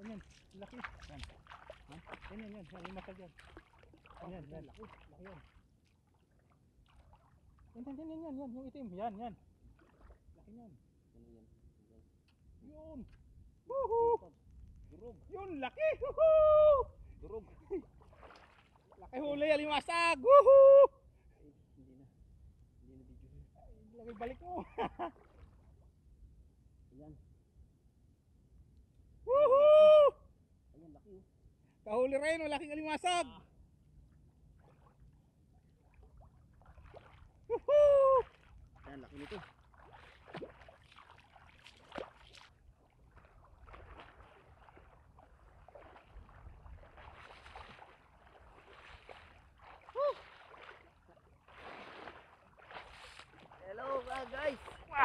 Ganyan, laki. Yan. Ganyan, yan. Yan, limasag yan. Ganyan, yan. Laki yan. Yan. Yung itim. Yan. Laki yan. Yun. Woohoo! Durog. Yun, laki. Woohoo! Durog. Laki huli, alimasag. Woohoo! Hindi na video. Laki balik mo. Ayan. Woohoo! Ayan, laki. Kahuli rin, malaking alimasag. Woohoo! Ayan, laki nito. Guys,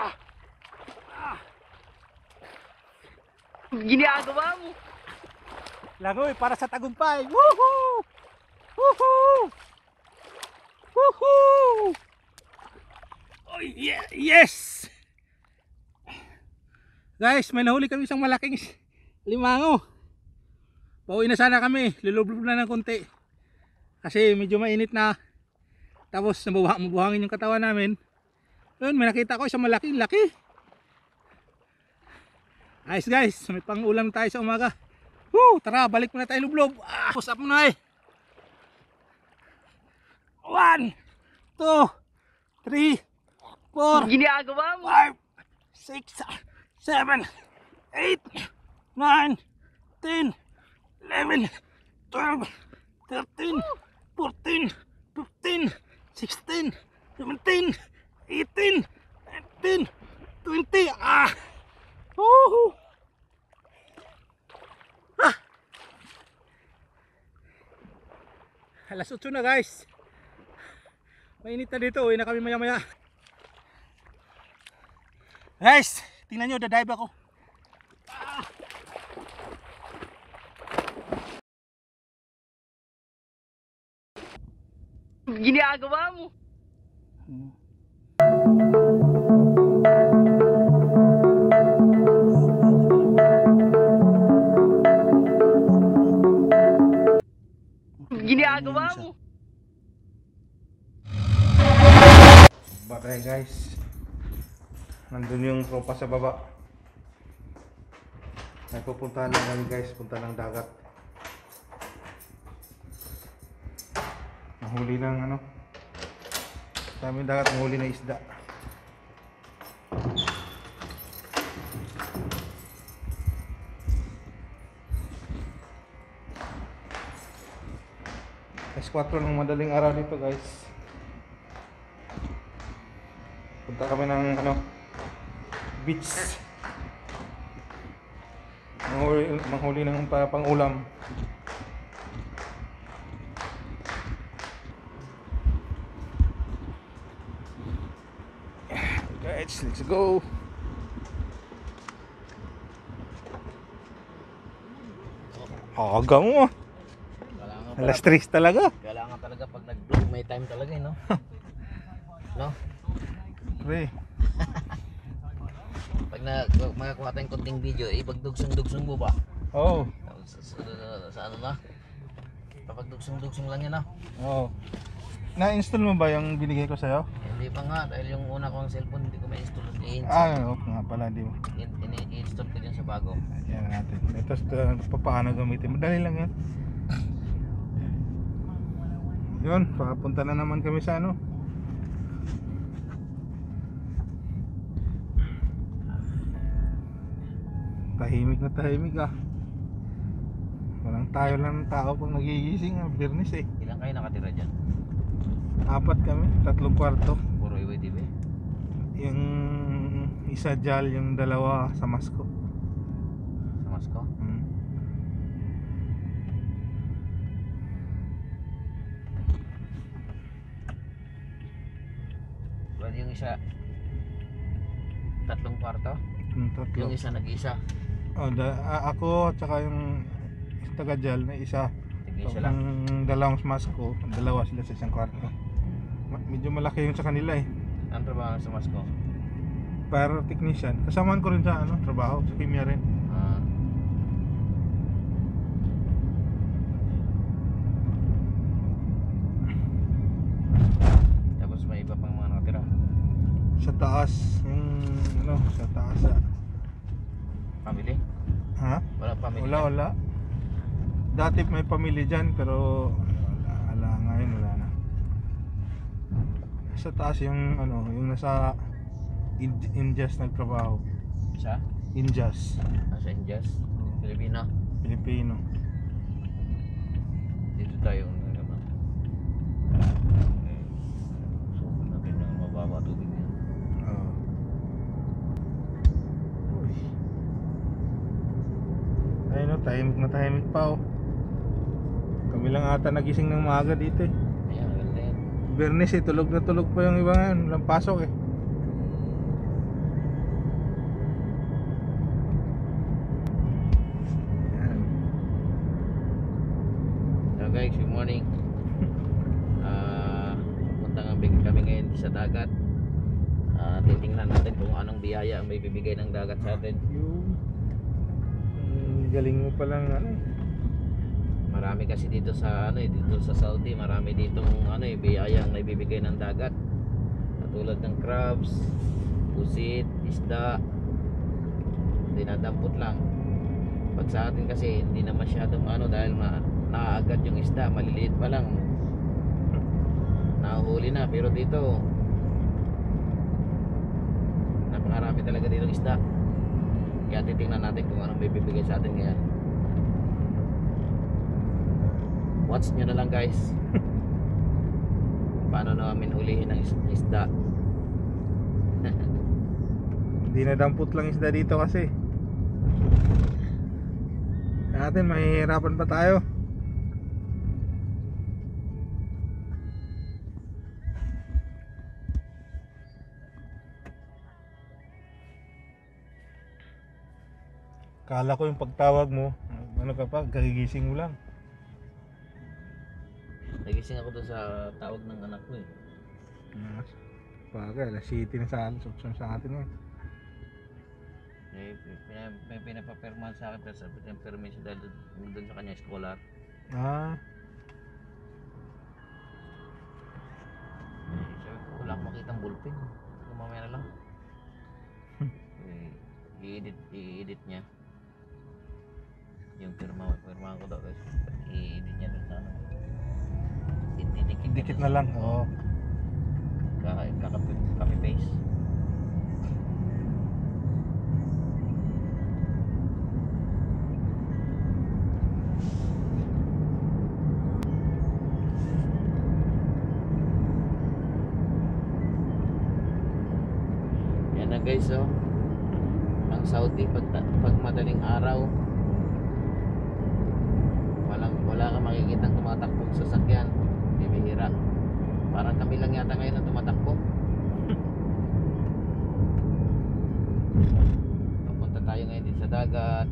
Ginagawa mo. langoy para sa tagumpay. Woohoo! Woohoo! Woohoo! Oh yeah, yes! Guys, may nahuli kami isang malaking limango. Pauwi na sana kami, lulublob na ng konti. Kasi medyo mainit na. Tapos mabuhangin yung katawan namin. Yun, may nakita ko isang malaking laki. Ayos guys, may pang ulam tayo sa umaga. Woo, tara, balik muna tayo lublob. Push up muna eh. 1, 2, 3, 4, Ginagawa mo. 5, 6, 7, 8, 9, 10, 11, 12, 13, 14, 15, 16, 17, 18, 19, 20. Woohoo! Alas 8 na guys. Mainit na dito, uwi na kami maya maya. Guys, tingnan nyo, dadive ako. Ginagawa mo. Ginagawa mo. Batay guys. Nandun yung tropa sa baba. May pupuntahan lang kami guys, punta ng dagat. Nahuli ng ano, daming dagat, nahuli na isda. S4 ng madaling araw dito guys. Punta kami ng ano, beach. Manghuli ng pang-ulam. Guys, let's go. Aga mo. Alas 3 talaga. Kailangan talaga pag nag-vlog may time talaga no. No? Pre. Pag makakuha tayong konting video, ipagdugsong-dugsong mo ba? Oo. Sa ano na? Papagdugsong-dugsong lang yan, no? Oo. Na-install mo ba yung binigay ko sa'yo? Hindi pa nga, dahil yung una kong cellphone hindi ko ma-install. Oo nga pala, di mo. I-install ko dyan sa bago. Yan natin. Ito paano gamitin. Madali lang yan. Yun, papunta na naman kami sa ano. Tahimik na tahimik Walang tayo lang ng tao pag nagigising Biyernes eh. Ilan kayo nakatira dyan? 4 kami, 3 kwarto. Puro iwi-TV? Yung isa dyan, yung 2 sa Masko. Sa Masko? Well, yung isa 3 kwarto? Yung isa nag-isa? Ako tsaka yung taga-Jal na isa. Nag-isa lang? Ang 2 Masko, 2 sila sa isang kwarto. Medyo malaki yung sa kanila eh. Ano trabaho sa Masko? Para technician. Kasamaan ko rin sa ano, trabaho, sa kimya rin. taas, yung ano, sa taas. Family? Ha? Wala family. Wala. Dati may pamilya dyan, pero wala ngayon, wala na. Sa taas yung ano, yung nasa Injas nagtrabaho. Sa? Injas, Nasa Indias? Pilipino? Pilipino. Dito tayo naman. Subo natin ng mababa tubig yan. Oo. Uy. Ayun o, tahimik na tahimik pa oh. Kami lang ata nagising ng maaga dito eh. Ayan, ganda yan. Bernes eh, tulog na tulog pa yung iba ngayon. Walang pasok eh. Yan. So guys, good morning. Punta nga kami ngayon sa dagat. Titingnan natin kung anong biyaya ang may bibigay ng dagat sa atin. Yung galing mo palang ano eh. Marami kasi dito sa dito sa Saudi, marami ditong biyaya ang may bibigay ng dagat. Katulad ng crabs, pusit, isda. Dinadampot lang. Pag sa atin kasi hindi na masyadong dahil naaagad yung isda, maliliit pa lang. Nahuhuli na, pero dito napakarami talaga dito isda. Kaya titingnan natin kung anong may bibigay sa atin ngayon. Watch nyo na lang guys. Paano namin hulihin ang isda. Hindi na dampot lang isda dito kasi. Natin mahihirapan pa tayo. Kala ko yung pagtawag mo, ano ka pa, kagigising mo lang. Nagising ako doon sa tawag ng anak ko eh. Bagay, alas 7 na sa atin, sa atin eh. May pinapapirmahan sa akin pero sabi ko yung permission dahil doon sa kanya scholar. Ah, Sabi ko wala akong makitang ballpen. So, mamaya na lang. I-edit niya. Yung pirmahan ko daw guys. I-edit niya doon sa dikit na lang. Oo. Copy paste. Yan na guys oh. Ang Saudi pag madaling araw wala kang makikitang tumatakbong sasakyan. Bibihira. Parang kami lang yata ngayon na tumatakbo. Papunta tayo ngayon din sa dagat.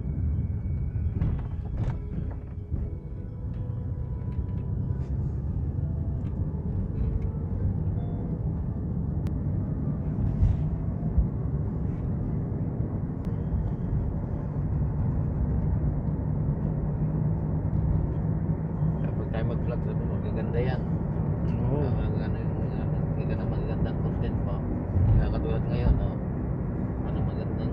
Kapag tayo mag-vlog, magaganda yan. Oo. Hindi ka na magagandang content pa. Kaya katulad ngayon, ano magandang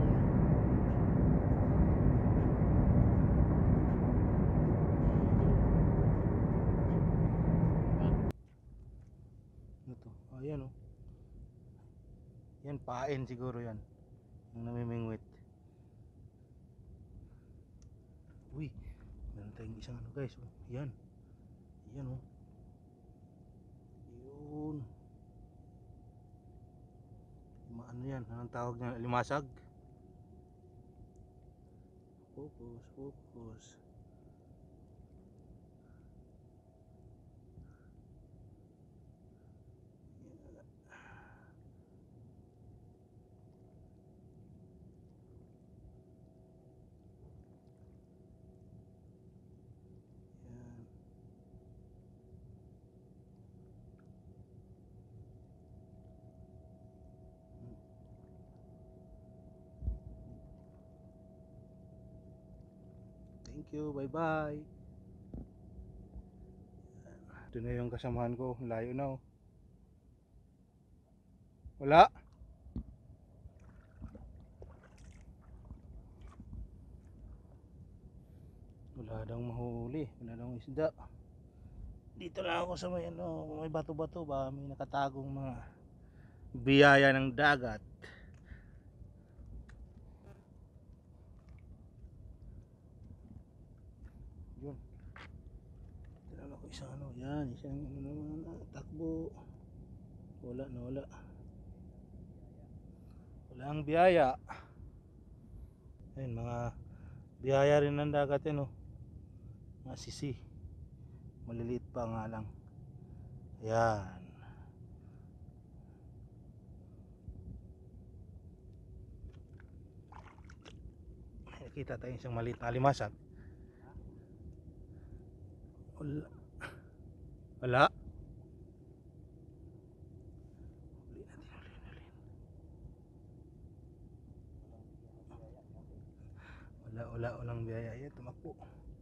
Ito. Ayan oh. Yan, pain siguro yan. Yung namimingwit. Uy, meron tayong isang ano guys. Oh. Yan. Yan oh. Yun. Ano yan? Anong tawag niya? Limasag? Focus. Yan. Thank you, bye bye. Ito na yung kasamahan ko, layo na oh. Wala. Wala daw mahuli, wala daw isda. Dito lang ako sa may ano, may bato-bato ba, may nakatagong mga biyaya ng dagat. Yun. Tinala ko isang ano, yan, isang ano naman, takbo. Wala na wala. Wala ang biyaya. Ayun, mga biyaya rin ng dagat yan, oh. Mga sisi. Maliliit pa nga lang. Ayan. Nakita tayo isang maliit na alimasag. Wala. Wala. Huli natin, huli. Walang biyaya. Ayan, tumakbo.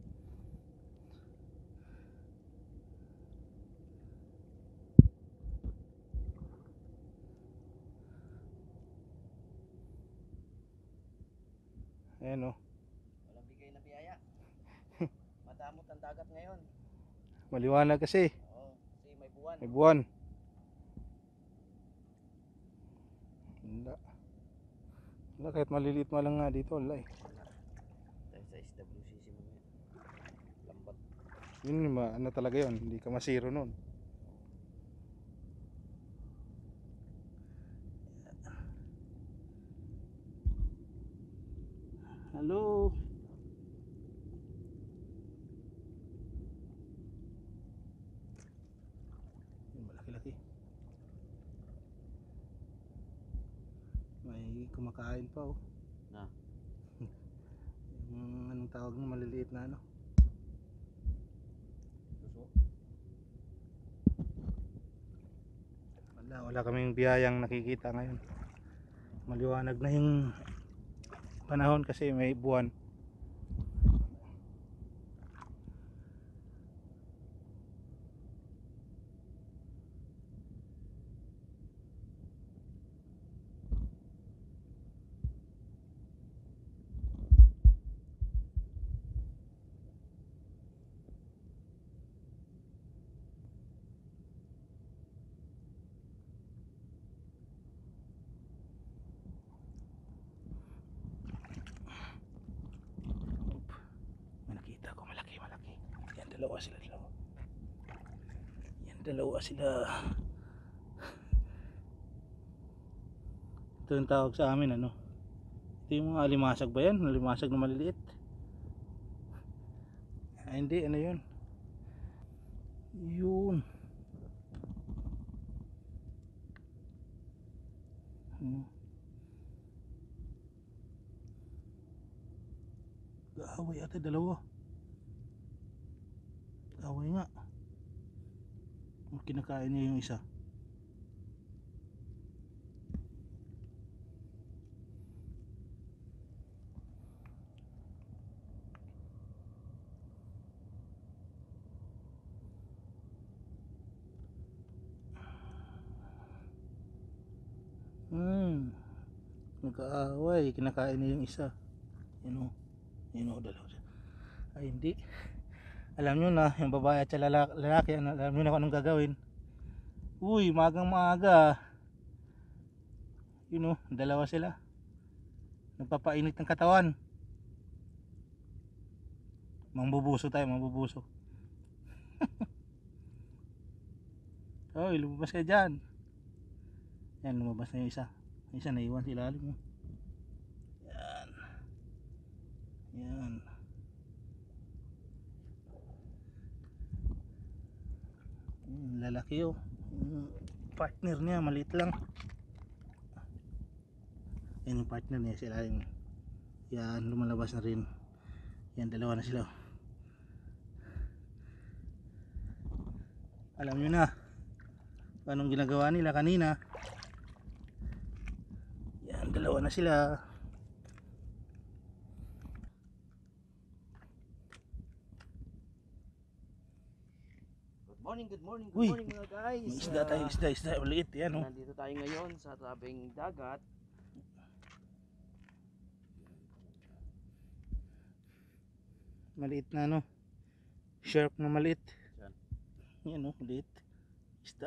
Ayan, oh. Walang bigay na biyaya. Madamot ang dagat ngayon. Maliwanag kasi. Oo, kasi may buwan. May buwan. Wala. Wala, kahit maliliit mo lang nga dito. Wala eh. Dahil sa SWCC mo yan. Lambat. Yun, ano talaga yun. Hindi ka masiro nun. Hello. Yun, malaki-laki. May kumakain pa, oh. Na. Yung anong tawag mo, maliliit na ano. Suso. Wala kaming biyayang nakikita ngayon. Maliwanag na yung panahon kasi may buwan. Dalawa sila. Ito yung tawag sa amin, ano, ito yung mga alimasag ba yan? Alimasag na maliliit. Hindi, ano yun, gaaway ata, dalawa. Away nga. Kinakain niya yung isa. Nagkaaway, kinakain niya yung isa. Yun o, dalawa. Ay hindi. Alam nyo na, yung babae at lalaki, alam nyo na kung anong gagawin. Uy, magang maaga. Yun o, dalawa sila. Nagpapainit ng katawan. Mambubuso tayo, mambubuso. Uy, lumabas kayo dyan. Yan, lumabas na yung isa. Yung isa naiwan sa ilalim mo. Yan. Yan. Lalaki, oh. Partner niya maliit lang. Yan yung partner niya sila. Yan, lumalabas na rin. Yan, dalawa na sila. Alam nyo na anong ginagawa nila kanina. Yan, dalawa na sila. Good morning Uy, mga guys. may isda tayo, isda, maliit yan, oh. Nandito tayo ngayon sa tabing dagat. maliit na ano, shark na maliit. Yan. Yan oh, maliit. Isda.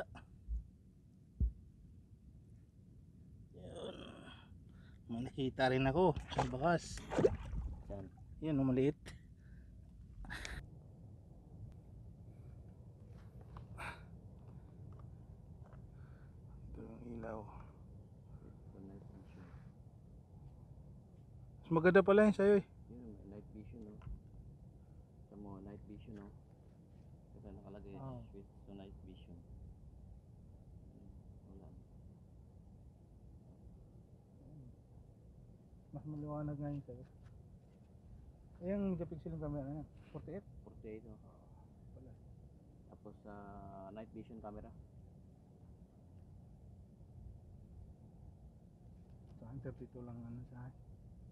Yan. May nakita rin ako sa bakas. Yan. Yan oh, maliit. Ito yung ilaw. Mas maganda pala yun sa'yo eh. Yun, night vision, no? Sa mo, night vision, no? Kaya nakalagay, Oh. switch to night vision. Wala. Mas maliwanag nga yun sa'yo. Eh, yung pixel yung camera niya, 48? 48, no? Wala. Tapos sa night vision camera. Sa 32 lang ano sa akin.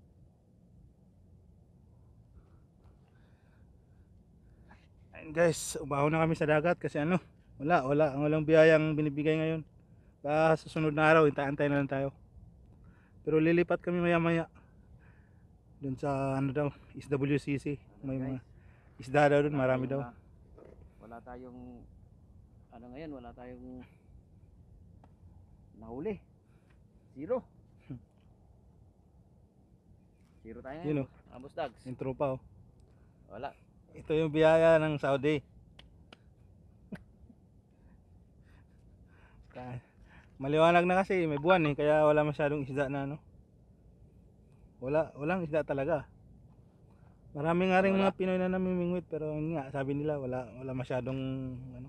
Ayun guys, umaho na kami sa dagat kasi ano, walang biyayang binibigay ngayon. Sa susunod na araw, antay na lang tayo. Pero lilipat kami maya maya dun sa ano daw, SWCC. May mga isda daw dun, marami daw. Wala tayong ano ngayon, wala tayong nahuli. Zero. Zero tayo ngayon. Yun oh, Amos Dags. yung tropa oh. Wala. Ito yung biyaya ng Saudi. Maliwanag na kasi, may buwan eh, kaya wala masyadong isda na ano. Walang isda talaga. Marami nga rin Wala. mga Pinoy na namimingwit pero yun nga, sabi nila wala masyadong ano.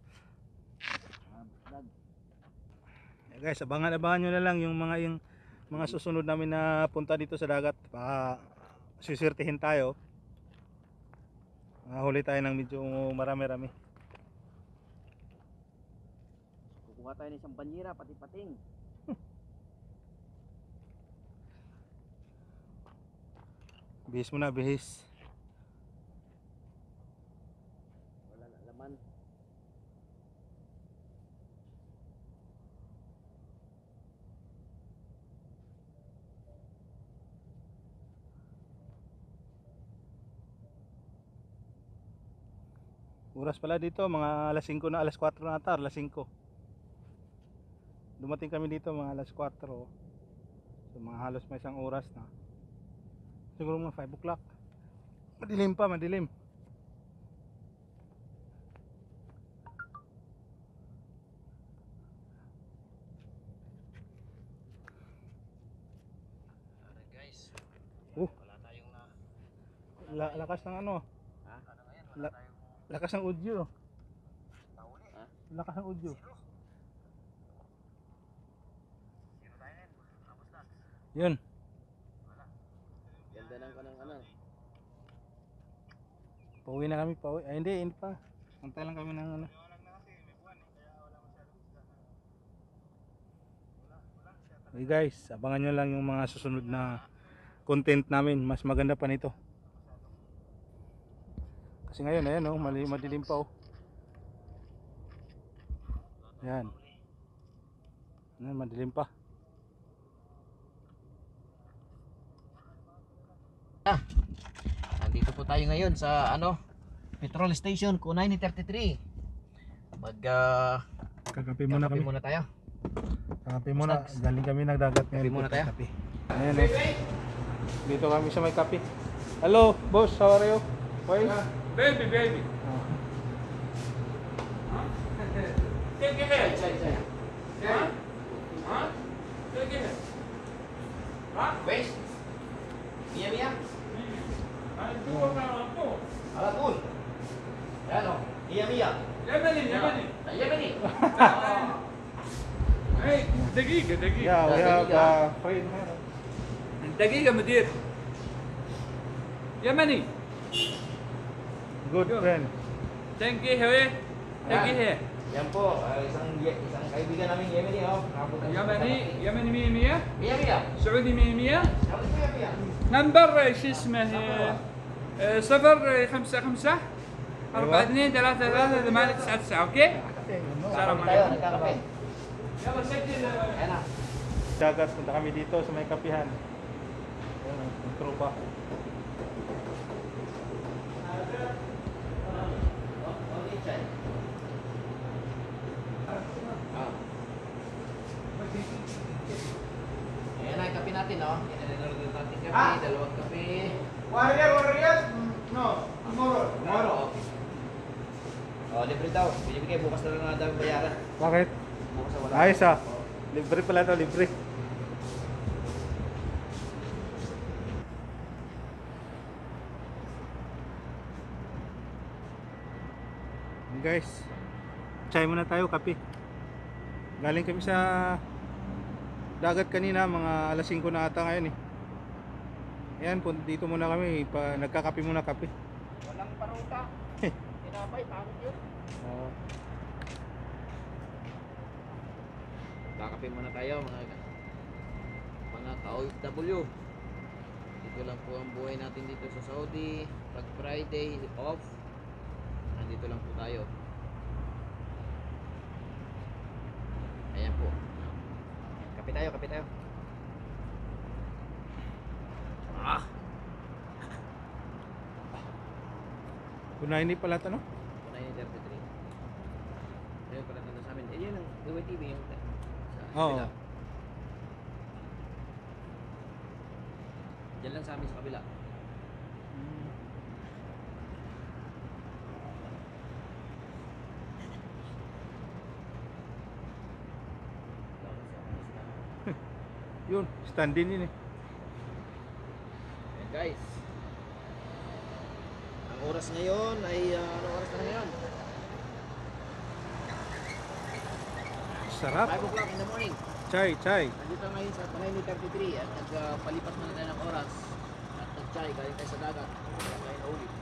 Amos Dags. Guys, abangan nyo na lang yung mga susunod namin na punta dito sa dagat. Suswertihin tayo. Huli tayo ng medyo marami-rami. Kukuha tayo ng isang banyera, pati-pating. Bihis muna, bihis. Wala na laman. Oras pala dito, mga alas 5 na, alas 4 na ata, alas 5. Dumating kami dito mga alas 4. So mga halos may isang oras na. Siguro mga 5 o'clock. Madilim pa, madilim. Alright guys. Oh. Wala tayong na. Lakas ng ano, Ha? Ano ngayon? La- Wala tayong lakas ng audio. nahuli. Ha? Lakas ng audio. Zero tayo ngayon. Amos Dags. Yun. Ganda ng kanang ano. Pauwi na kami, pauwi. Ay hindi pa. Antay lang kami ng ano. Okay guys, abangan nyo lang yung mga susunod na content namin. Mas maganda pa nito. Kasi ngayon, ayan oh, madilim pa oh. Yan. Ayan, madilim pa. Nandito po tayo ngayon sa ano, petrol station Kunay ni 33. Kakape muna Kakape kami. muna tayo. Kakape muna. Galing kami nagdagat ngayon. Kape muna tayo. Kape. Ayan oh. Dito kami sa may kape. Hello, boss. How are you? Boy? Baby. Oh. Take it here. Huh? Huh? Take it here. Huh? Wes. Mia. Ay, tuwa ka lang po. Ala tun. Yan oh. Mia. Yemeni. Yemeni. Hey, دقيقة. Yeah, we have friend here. دقيقة مدير. يمني. Good Yo. friend. Thank you, hey. Thank you, hey. Yan po, isang kaibigan namin Yemeni oh. يمني 100. Mia. سعودي 100. Sabi ko Mia. نمبر شو اسمه 055 4 2 3 3 8 9 9 اوكي؟ السلام Tayo, عليكم. nagkakape. يلا سجل. Ayan na. Dagat, punta kami dito sa may kapihan. Ayan, yung tropa. no? In-order natin kape, dalawang kape. Warriors? No, tomorrow. Tomorrow. Oh, libre daw. Binibigay bukas na lang na daw bayaran. Bakit? Bukas na wala. Ayos ah. Libre pala to, libre. Guys, chai muna tayo, kape. Galing kami sa dagat kanina, mga alas 5 na ata ngayon eh. Ayan, dito muna kami, nagkakape muna kape. Walang paruta. Tinapay, pangit yun. Oo. Kakape muna tayo mga ka-OFW. Dito lang po ang buhay natin dito sa Saudi. Pag Friday off, nandito lang po tayo. Ayan po. Kape tayo, kape tayo. Ah! Kunain ni pala to, no? 9:33. Ayun pala nandun sa amin. Eh, yun ang TV yung sa Oo. kabila. Diyan lang sa amin sa kabila. Yun, stand din yun eh. Ayan guys. Ang oras ngayon ay anong oras na ngayon? Sarap. 5 o'clock in the morning. Chai, chai. Nandito ngayon sa 9:33 at nagpalipas na tayo ng oras at nag-chai galing tayo sa dagat. Wala tayo na ulit.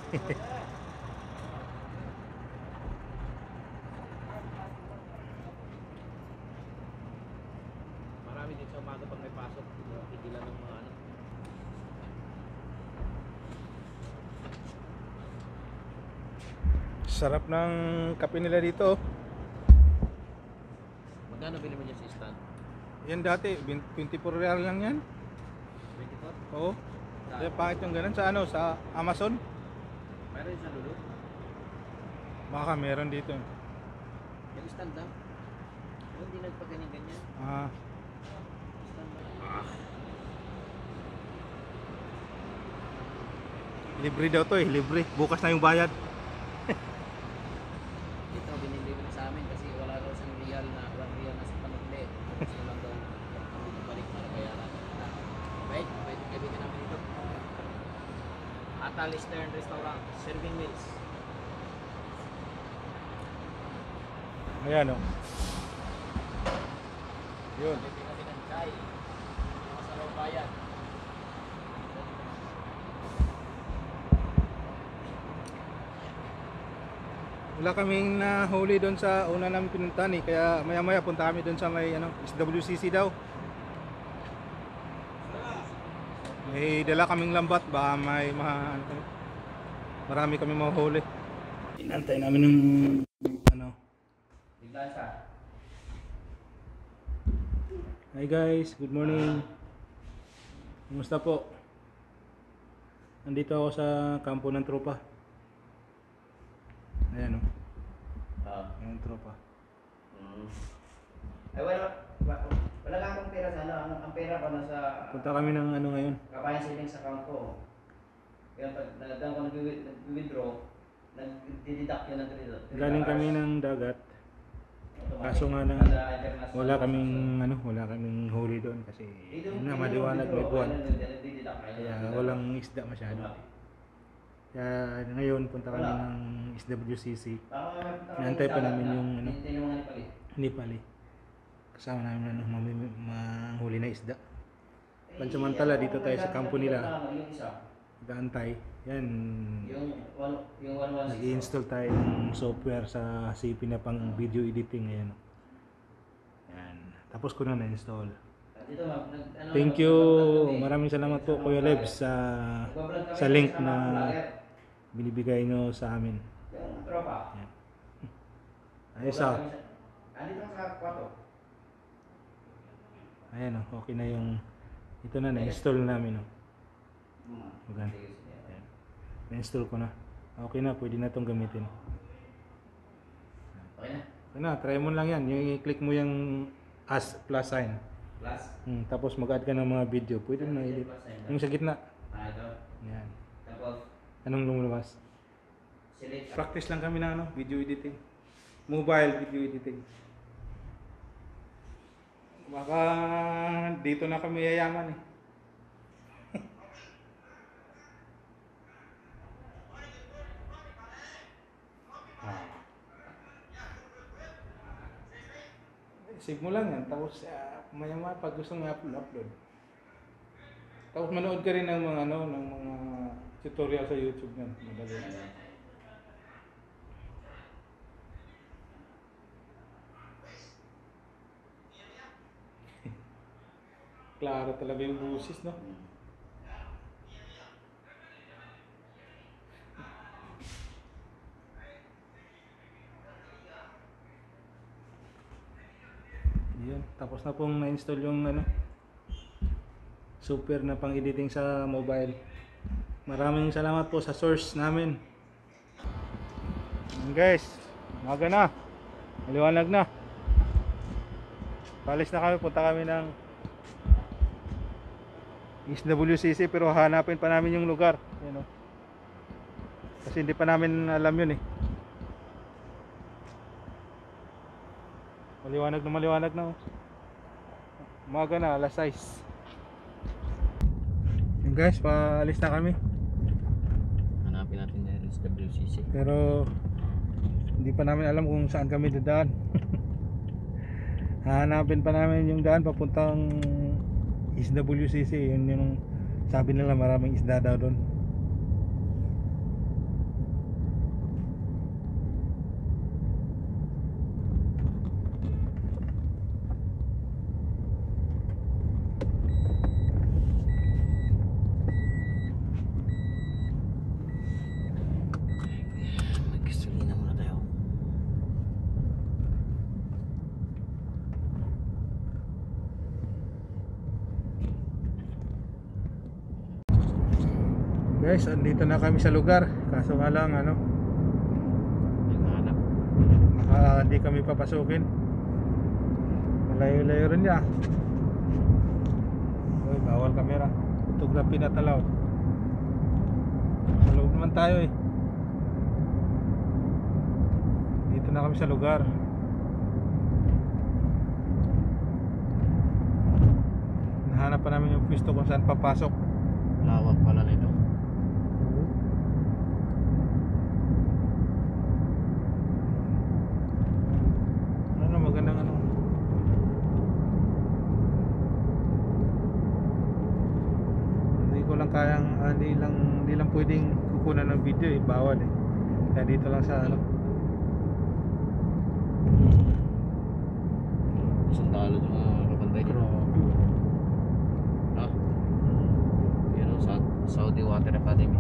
Marami din sa umaga pag may pasok. Pigilan ng mga ano. Sarap ng kape nila dito. Magkano bili mo dyan sa stand? Yan dati, 24 real lang yan. 24? Oo. Kaya pangit yung ganun sa ano, sa Amazon. Meron sa Lulu? Baka meron dito. Yung stand lang? Hindi nagpaganing-ganyan. Ah, Stand lang. libre daw to eh, libre. Bukas na yung bayad. Ito, binili mo sa amin kasi wala daw sa real na 1 real na sa panukli. Gusto lang daw balik para bayaran. Wait, kaibigan namin dito. Atal Eastern Restaurant, serving meals. Ayan o. Yun. Bibili kami ng chai. Masarap bayan. Wala kaming nahuli doon sa una namin pinuntahan eh. Kaya maya maya punta kami doon sa may ano, SWCC daw. May dala kaming lambat. Baka may marami kami mahuli. Inantay namin ng ano. Bigla siya. Hi guys, good morning. Kumusta po? Nandito ako sa kampo ng tropa. Ayan o, yung tropa. Ay wala lang akong pera sa ano, ang pera pa nasa Punta kami ng ano ngayon. kabayan savings account ko. Kaya pag nagdang ko nag-withdraw, nag-deduct yun ng dito. Galing kami ng dagat. Kaso nga lang, wala kaming huli doon kasi yun na, maliwanag, may buwan. Kaya walang isda masyado. Kaya ngayon punta kami ng SWCC. Inaantay pa namin yung ano, Nepali. Kasama namin ano, manghuli na isda. Pansamantala dito tayo sa kampo nila. Nag-aantay. Yan. Nag-i-install tayo ng software sa CP na pang video editing. Ayan. Yan. Tapos ko na na-install. Thank you. Maraming salamat po Kuya Lebs sa link na binibigay nyo sa amin. Yan. Ayos ah. Ayan oh, okay na yung ito na na-install namin oh. Ayan. Na-install ko na. Okay na, pwede na itong gamitin. Okay na. Okay na, try mo lang yan. Yung i-click mo yung as plus sign. Plus. Tapos mag-add ka ng mga video. Pwede mo na edit. Yung sa gitna. Ito. Yan. Tapos, Anong lumabas? select. Practice lang kami na video editing. Mobile video editing. Baka dito na kami yayaman eh. Save mo lang yan, tapos maya-maya pag gusto mo upload. Tapos manood ka rin ng mga ng mga tutorial sa YouTube yan, madali. Klaro talaga yung busis, no? Yan, tapos na pong na-install yung super na pang-editing sa mobile. Maraming salamat po sa source namin. Yan guys, umaga na. Maliwanag na. Palis na kami, punta kami ng SWCC pero hanapin pa namin yung lugar. Yan, oh. Kasi hindi pa namin alam yun eh. Maliwanag na. Umaga na, alas 6. Yun guys, paalis na kami. Hanapin natin yung SWCC. Pero hindi pa namin alam kung saan kami dadaan. Hanapin pa namin yung daan papuntang SWCC. Yun yung sabi nila maraming isda daw doon. Magkasulina muna tayo. Guys, andito na kami sa lugar. Kaso nga lang Naghahanap. hindi kami papasukin. Malayo-layo rin niya. Uy, bawal kamera. Photography not allowed. Sa loob naman tayo eh. Dito na kami sa lugar. Nahanap pa namin yung pwesto kung saan papasok. Lawak pala nito. Magandang hindi ko lang kayang hindi lang pwedeng kukunan ng video eh, bawal eh. Kaya dito lang sa Sundalo ng mga kapantay dito. No? Yan o, Saudi Water Academy.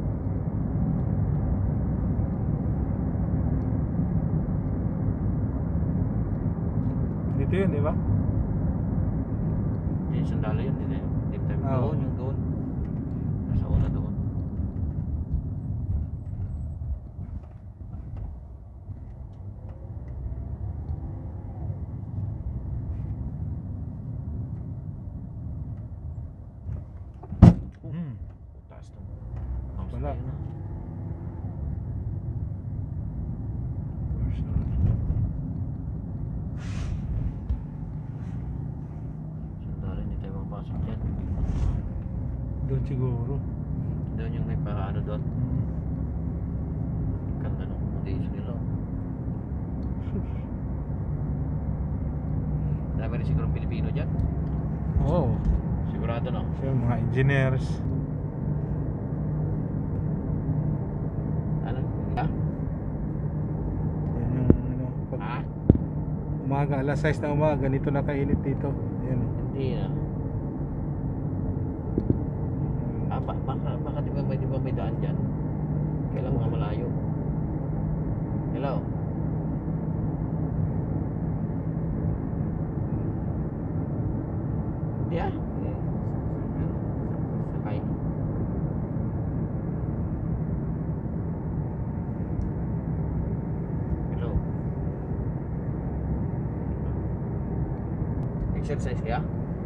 Dito yun, di ba? Yung sundalo yun, hindi na yun. Deep time. Ah, Doon, yung doon. Nasa una doon. Taas to. Tapos Wala. na yun, ah. Sundalo, hindi tayo mapasok dyan. Doon siguro. Doon yung may para ano doon. Ganda ng accommodation nila. Dami rin siguro Pilipino dyan. Oo. Sigurado no? Yung mga engineers. Ano? Ha? Yan yung pag Ha? umaga, alas 6 na umaga, ganito na kainit dito. Yan. Hindi na. Baka di ba may daan dyan? Kailan mga malayo? Hello? Hindi ah. Sakay. Hello? Exercise kaya?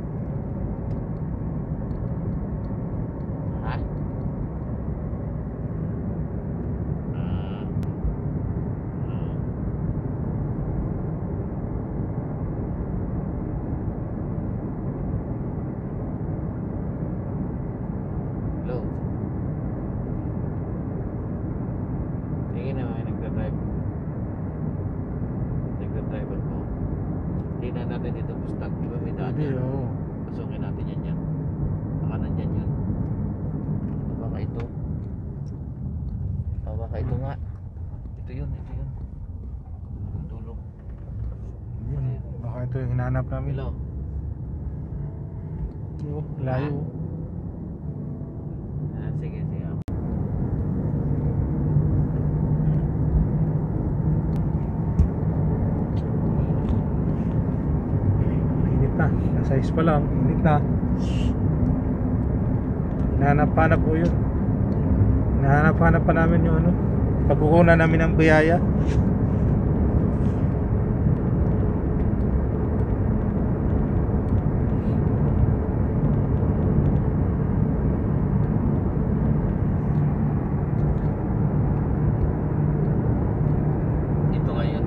nga. Ito yun. Yung tulog. Yun, baka ito yung hinahanap namin. Hello. Layo. Sige. Init na. Nasa size pa lang. Init na. Hinahanap-hanap po yun. Hinahanap-hanap pa namin yung ano. Pagkukunan namin ng biyaya. Ito ngayon.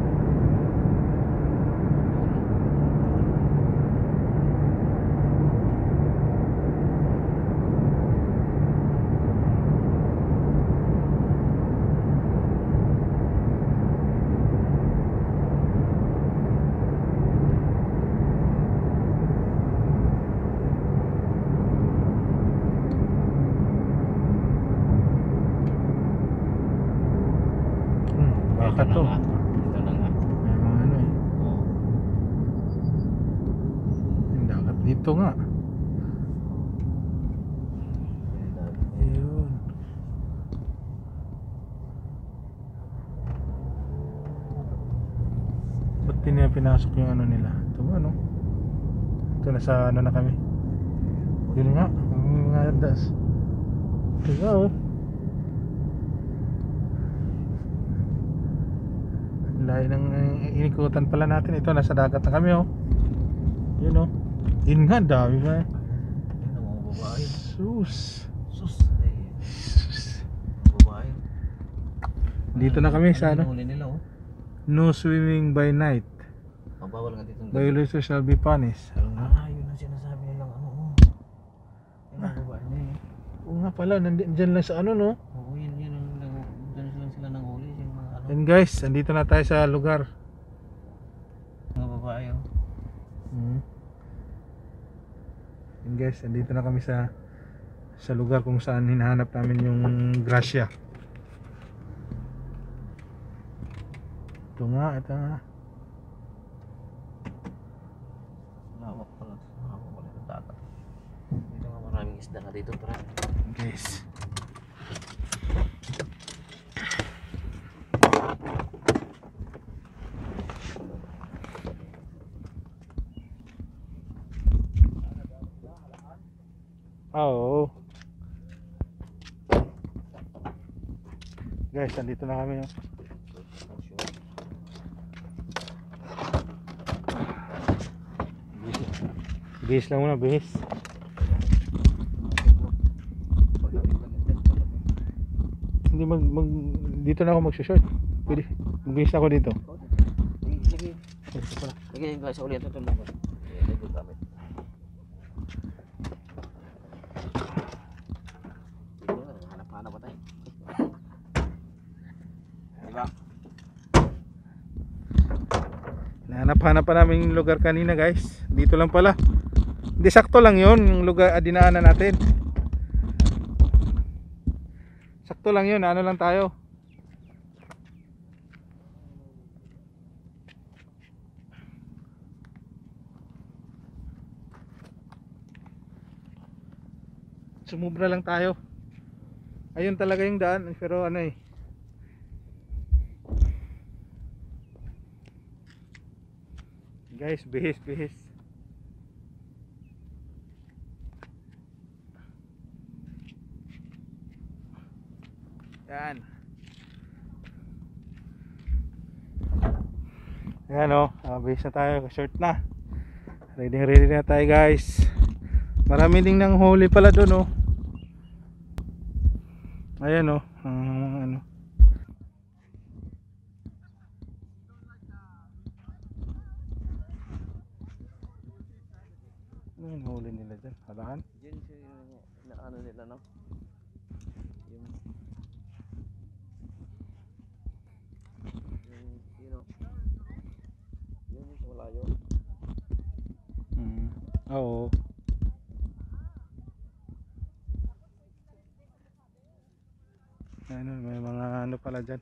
Baka to. Ito na nga. May mga ano eh. Oo. Yung dagat dito nga. Ayun. Ba't di nila pinasok yung ano nila? Ito ano? Ito nasa ano na kami. Yun nga. Ang mga das. Ito nga oh. Layo ng inikutan pala natin. Ito nasa dagat na kami oh. Yun oh. Yun nga dami ba. Yan ang mga babae. Sus. Sus. Mga babae. Dito na kami sa ano. Huli nila oh. No swimming by night. Mabawal nga dito. Violator shall be punished. Yun ang sinasabi nilang ano oh. Yung mga babae na yun. Oo nga pala, nandyan lang sa ano no. Oo, yun ang dyan lang sila nang huli. Yung mga ano. And guys, andito na tayo sa lugar. Mga babae oh. And guys, andito na kami sa lugar kung saan hinahanap namin yung grasya. Ito nga. Lawak pala yung dagat. Dito nga maraming isda na dito para. Guys. Oo. Guys, andito na kami. Oh. Bihis lang muna, bihis. Hindi dito na ako magsushort. Pwede. Magbihis ako dito. Sige. Sige, sa uli ito tulog. Ito gamit. Hanap-hanap pa tayo. Diba? Nahanap-hanap pa namin yung lugar kanina guys. Dito lang pala. Hindi, sakto lang yun yung lugar dinaanan natin. Sakto lang yun, ano lang tayo. Sumubra lang tayo. Ayun talaga yung daan, pero ano eh. Guys, bihis. Yan. Ayan o, bihis na tayo, short na. Ready na tayo guys. Marami ding nang huli pala doon o. Ayan o, ano. Ano yung huli nila dyan? Halaan? Diyan siya yung ano nila no? Yung you know. Yun yung sa malayo. Oo. Ano, may mga ano pala pala dyan.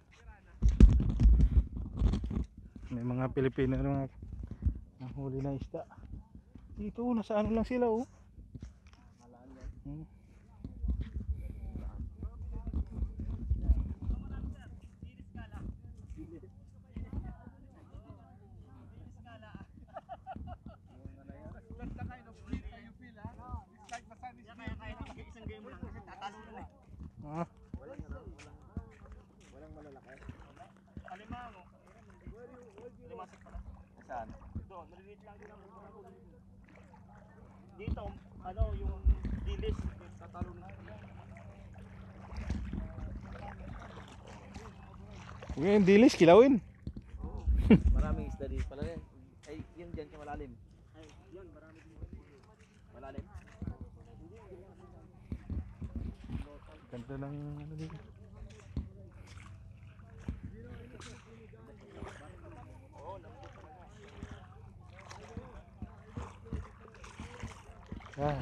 May mga Pilipino na mga huli na isda. Dito nasa ano lang sila oh. Ah. Saan? Doon, maliliit lang din ang dito, ano, yung dilis, tatalo na. Yung dilis, kilawin. Maraming isda dito pala rin. Ay, yun dyan sa malalim. Ay, yan, marami din. Malalim. Ganda ng ano dito. Ah.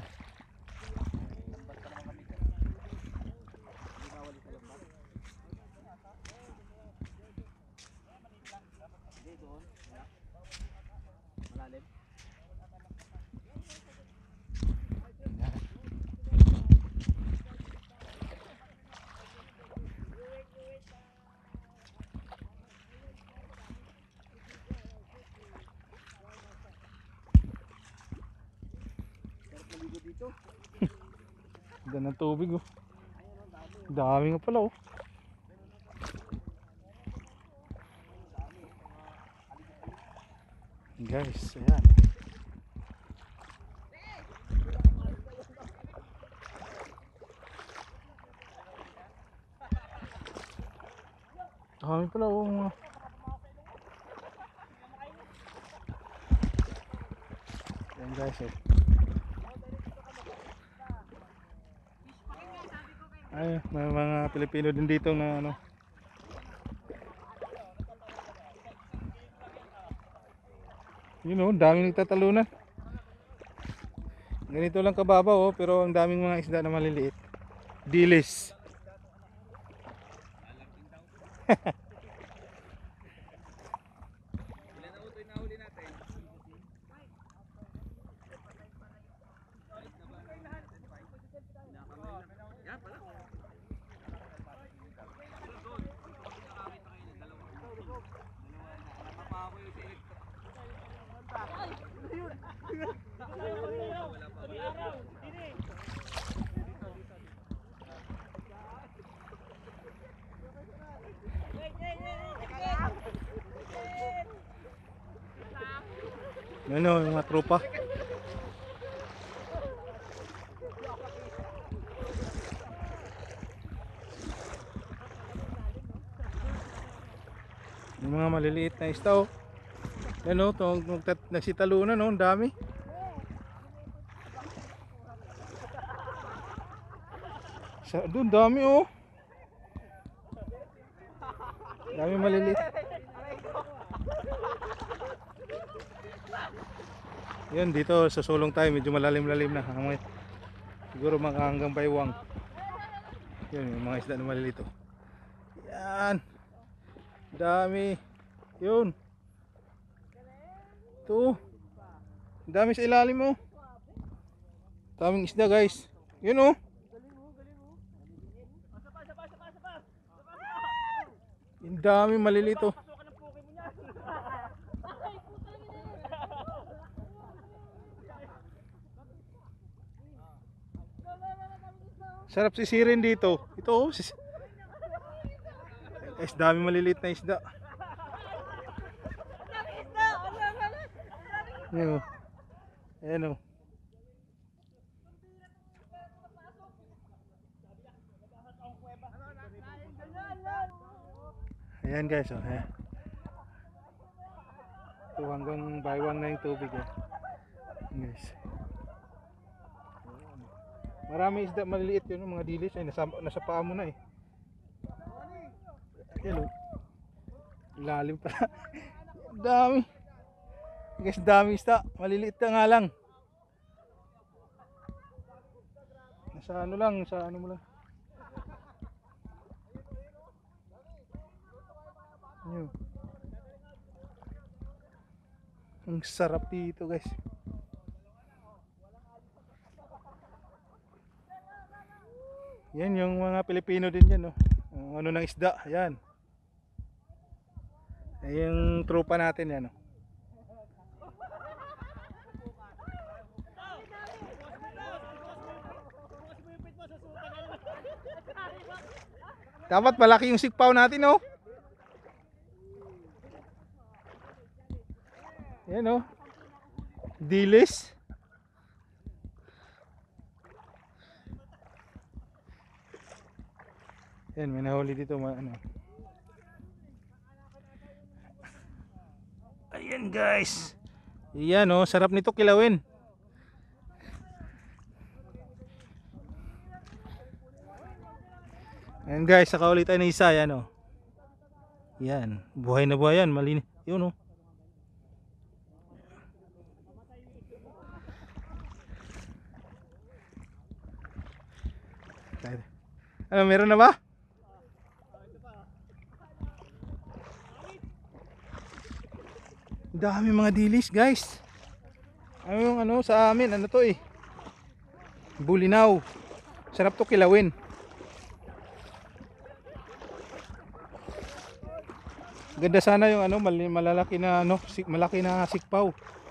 Malalim. Ganda ng tubig oh. Dami nga pala oh. Guys, ayan. Dami pala oh mga. Ayan guys oh. Ay, may mga Pilipino din dito na ano. Yun oh, daming nagtatalunan. Ganito lang kababaw oh, pero ang daming mga isda na maliliit. Dilis. Ano yung mga tropa? Yung mga maliliit na isda oh. Yan oh, nagsitalunan oh, ang dami. Doon dami oh. Dami maliliit. Yan dito sa sulong tayo, medyo malalim-lalim na. Siguro mga hanggang baywang. Yun yung mga isda na maliliit oh. Yan. Dami. Yun. Ito. Dami sa ilalim oh. Daming isda guys. Yun oh. Yung dami maliliit oh. Sarap sisirin dito. Ito oh. Guys, dami maliliit na isda. Ayan oh. Ayan oh. Ayan guys oh. Ayan. Ito hanggang baywang na yung tubig eh. Guys. Marami isda maliliit yun, mga dilis ay nasa paa mo na eh. Ayan oh. Lalim pa. Dami. Guys, dami isda. Maliliit na nga lang. Nasa ano lang, sa ano mo lang. Ayun. Ang sarap dito guys. Yan yung mga Pilipino din yan, no? Ang ano ng isda, yan. Yung tropa natin yan, no? Dapat malaki yung sikpaw natin, no? Yan, no? Dilis. Yan, may nahuli dito, ano. Ayan guys. Yan, oh, sarap nito kilawin. Ayan guys, saka ulit tayo na isa, yan, oh. Yan, buhay na buhay yan, malinis. Yun, oh. Ano, meron na ba? Dami mga dilis guys. Ano yung ano sa amin, ano to eh, bulinaw. Sarap to kilawin. Ganda sana yung ano, malalaki na ano, malaki na sikpaw.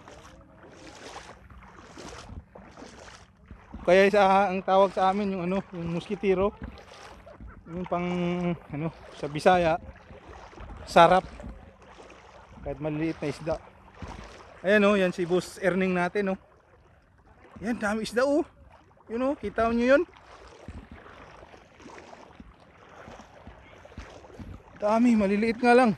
Kaya ang tawag sa amin yung ano, yung muskitiro. Yung pang ano sa Bisaya, sarap. Kahit maliit na isda. Ayan, oh, yan si Boss Erning natin, oh. Yan, dami isda, oh. Yun, oh, kita niyo yun? Dami, maliliit nga lang.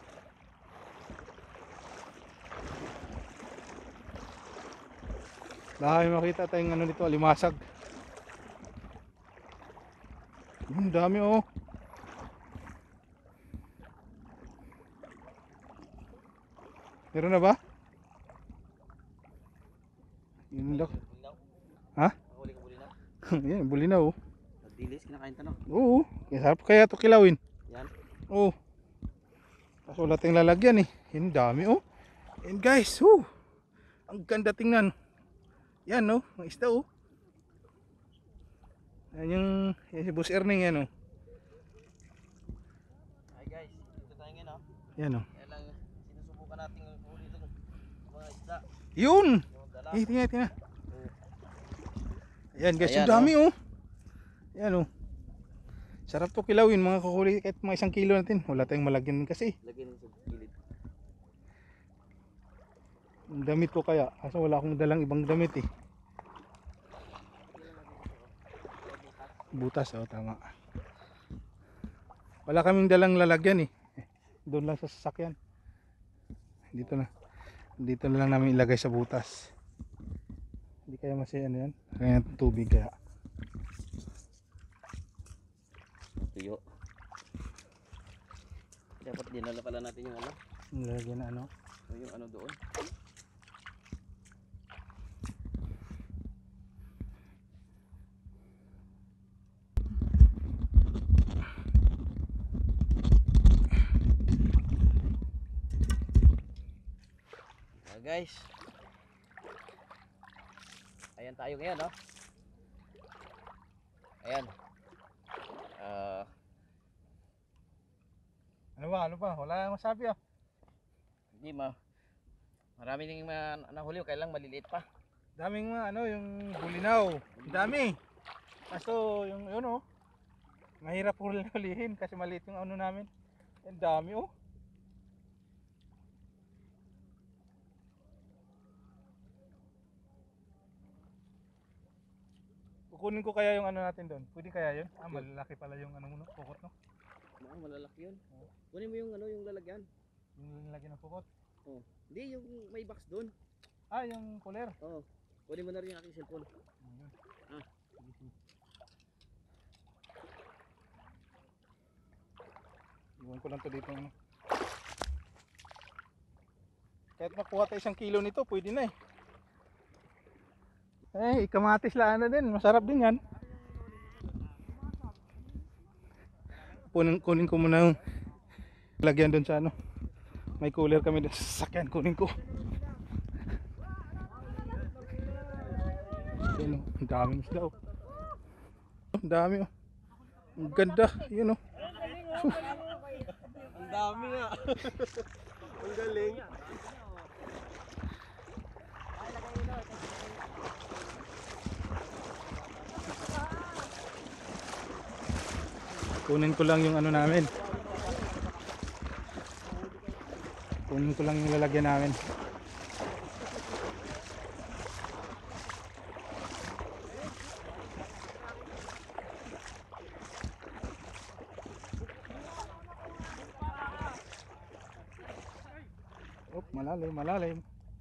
Baka makita tayong ano dito, alimasag. Yun, dami, oh. Meron na ba? Yun lang. Ha? Huli ka bulinaw. Yan, bulinaw, oh. Dilis, kinakain tanong. Oo, kaya sarap kaya to kilawin. Yan. Oo. Kaso wala tayong lalagyan eh. Yan, dami, oh. Yan guys, oh. Ang ganda tingnan. Yan, oh, ang isda, oh. Yan si Boss Erning, yan, oh. Hi guys, dito tayo ngayon, oh. Yan, oh. Kaya lang, sinusubukan natin yung huli ng mga isda. Yun! Yung dala. Tingnan. Ayan guys, Ayan, yung dami, oh. Yan, oh. Sarap to kilawin, mga kakuli, kahit mga 1 kilo natin. Wala tayong malagyan kasi. Lagyan mo sa gilid. Ang damit ko kaya, kasi wala akong dalang ibang damit eh. Butas, oh, tama. Wala kaming dalang lalagyan eh. Doon lang sa sasakyan. Dito na lang namin ilagay sa butas. Hindi kaya masaya ano yan. Kaya tubig kaya. Tuyo. Dapat dinala pala natin yung ano. Nilagyan na ano. O yung ano doon. Guys, ayan tayo ngayon, no? Ayan. Ano ba? Wala akong masabi ah. Hindi marami nang nahuli, kailang maliliit pa. Daming ano, yung bulinaw. Dami. Kaso yung yun oh. Mahirap hulihin kasi maliit yung ano namin. Ang dami oh. Kukunin ko kaya yung ano natin doon. Pwede kaya yun? Ah, malalaki pala yung ano mo, pukot no? Malalaki yun. Kunin mo yung ano, yung lalagyan. Yung lalagyan ng pukot. Oh. Hindi, yung may box doon. Ah, yung cooler. Oo. Kunin mo na rin yung aking cellphone. Iwan ko lang to dito ano. Kahit makuha tayo 1 kilo nito, pwede na eh. Eh, kamatis lang na din. Masarap din yan. Kunin ko muna yung Lagyan doon sa ano. May cooler kami doon sa sasakyan, kunin ko. Yun, oh, ang daming isda oh. Ang dami oh. Ang ganda, yun oh. Ang dami nga. Ang galing. Kunin ko lang yung ano namin. Kunin ko lang yung lalagyan namin. Oh, malalim, malalim.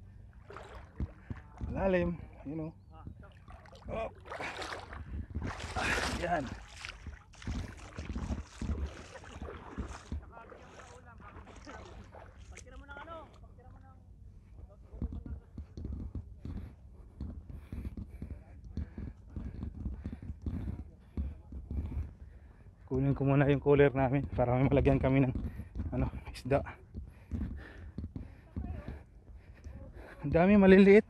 Malalim, you know. Oh. Yan. Kunin ko muna yung cooler namin para may malagyan kami ng ano, isda. Ang dami maliliit.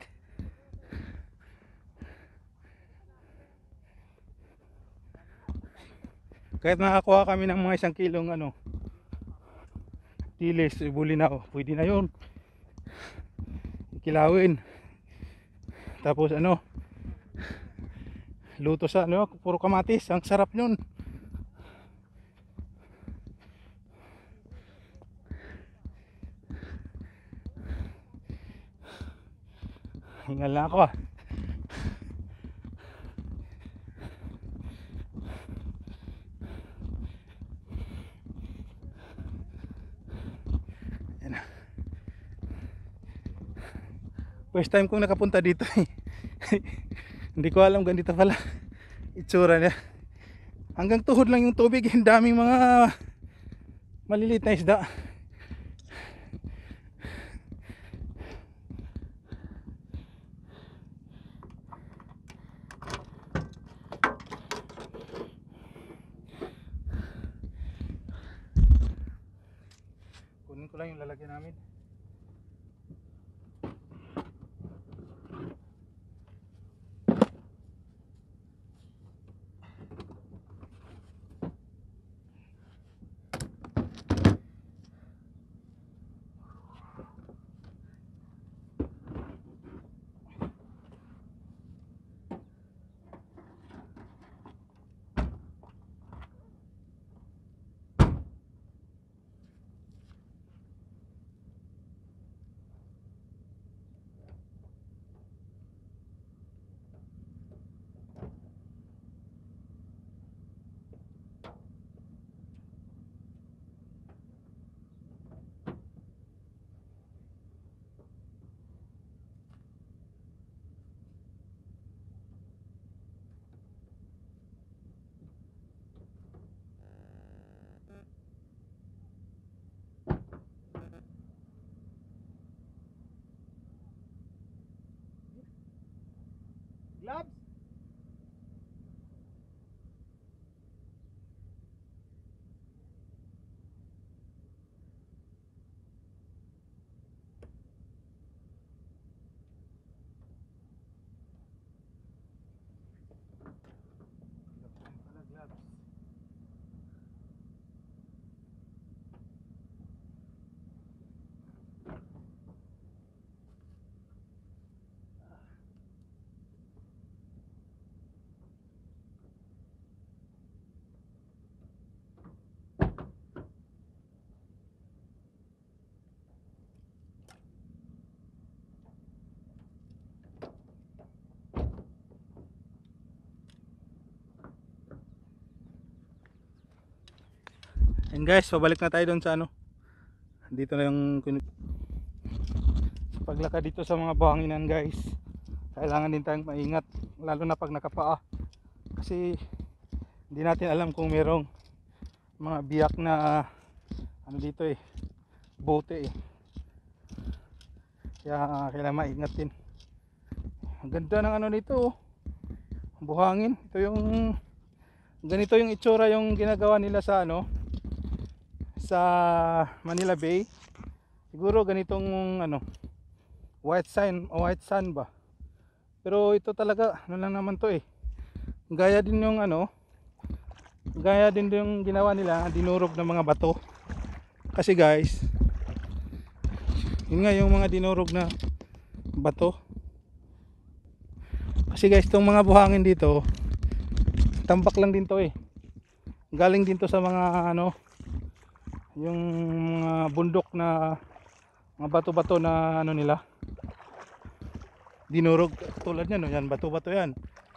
Kahit nakakuha kami ng mga 1 kilong ano, dilis, bulinaw, pwede na yun. Kilawin. Tapos ano, luto sa ano, puro kamatis, ang sarap yun. Hingal na ako ah. Yan na. First time kong nakapunta dito eh. Hindi ko alam ganito pala itsura niya. Hanggang tuhod lang yung tubig. Ang daming mga maliliit na isda. Kunin ko lang yung lalagyan namin. Gloves? And guys, pabalik na tayo doon sa ano. Dito na yung paglakad dito sa mga buhanginan guys. Kailangan din tayong maingat, lalo na pag nakapaa. Kasi hindi natin alam kung merong mga biyak na ano dito eh, bote eh. Kaya kailangan maingat din. Ang ganda ng ano nito oh. Buhangin. Ito yung ganito yung itsura yung ginagawa nila sa ano, sa Manila Bay. Siguro ganitong ano, white sand ba. Pero ito talaga ano lang naman to eh. Gaya din yung ano, gaya din yung ginawa nila, dinurog ng mga bato. Kasi guys, yun nga yung mga dinurog na bato. Kasi guys, itong mga buhangin dito, tambak lang din to eh. Galing din to sa mga ano, yung mga bundok na mga bato-bato na ano nila, dinurog. Tulad yan, no? Yan, bato-bato yan.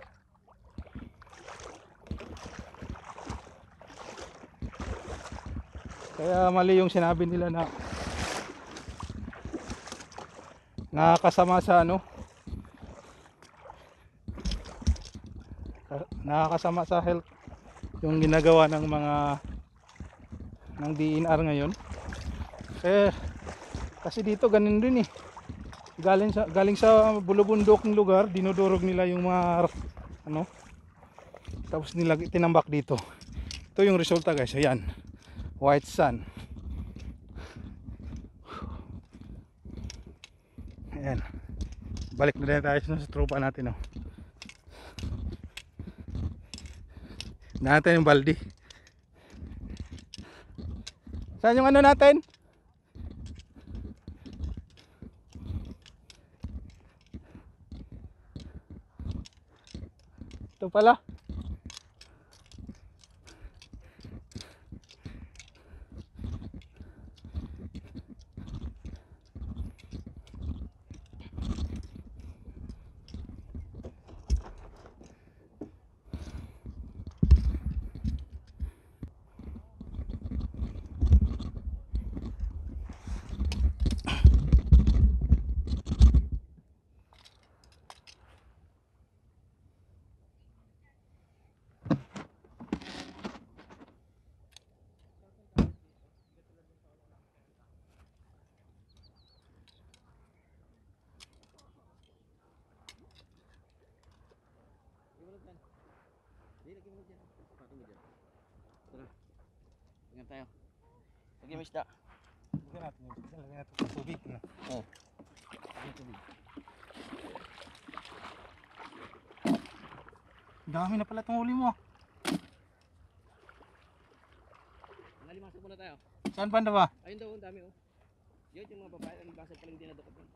Kaya mali yung sinabi nila na nakakasama sa ano, nakakasama sa health yung ginagawa ng mga ng DNR ngayon. Kasi dito ganun din eh, galing sa bulubundok ng lugar, dinudurog nila yung mga ano, tapos nila tinambak dito. Ito yung resulta guys, ayan, white sand. Ayan, balik na din tayo sa tropa natin, oh. Natin yung baldi. Saan yung ano natin? Ito pala. Tingnan tayo. Lagyan mo isda. Lagyan natin sa tubig. Oh. Dami na pala itong huli mo. Nalimasok muna tayo. Saan banda ba? Ayun daw, ang dami oh. Yun yung mga babae, ang basag palang dinadukot mo.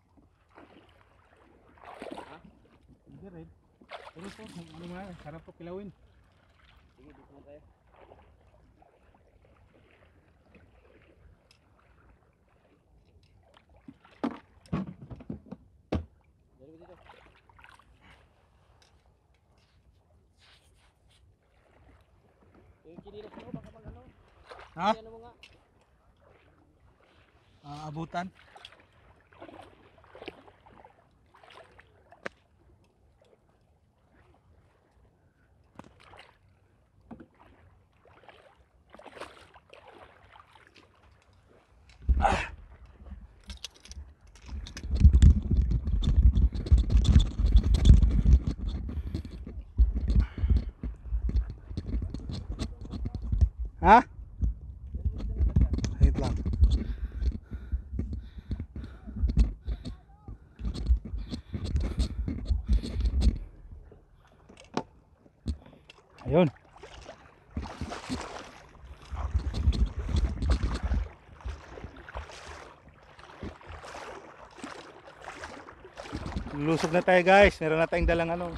Ha? Hindi rin. Pero po, ano nga, sarap po kilawin. Sige, dito na tayo. Dali mo dito. Yung kinilos mo, baka mag ano? Ha? Ano mo nga? Abutan. Ha? Wait lang. Ayun. Lusog na tayo guys. Meron na tayong dalang ano.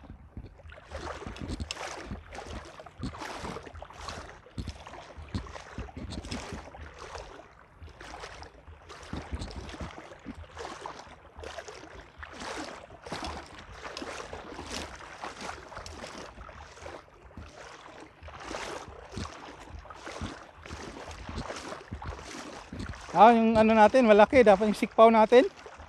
Yung ano natin, malaki. Dapat yung sikpaw natin.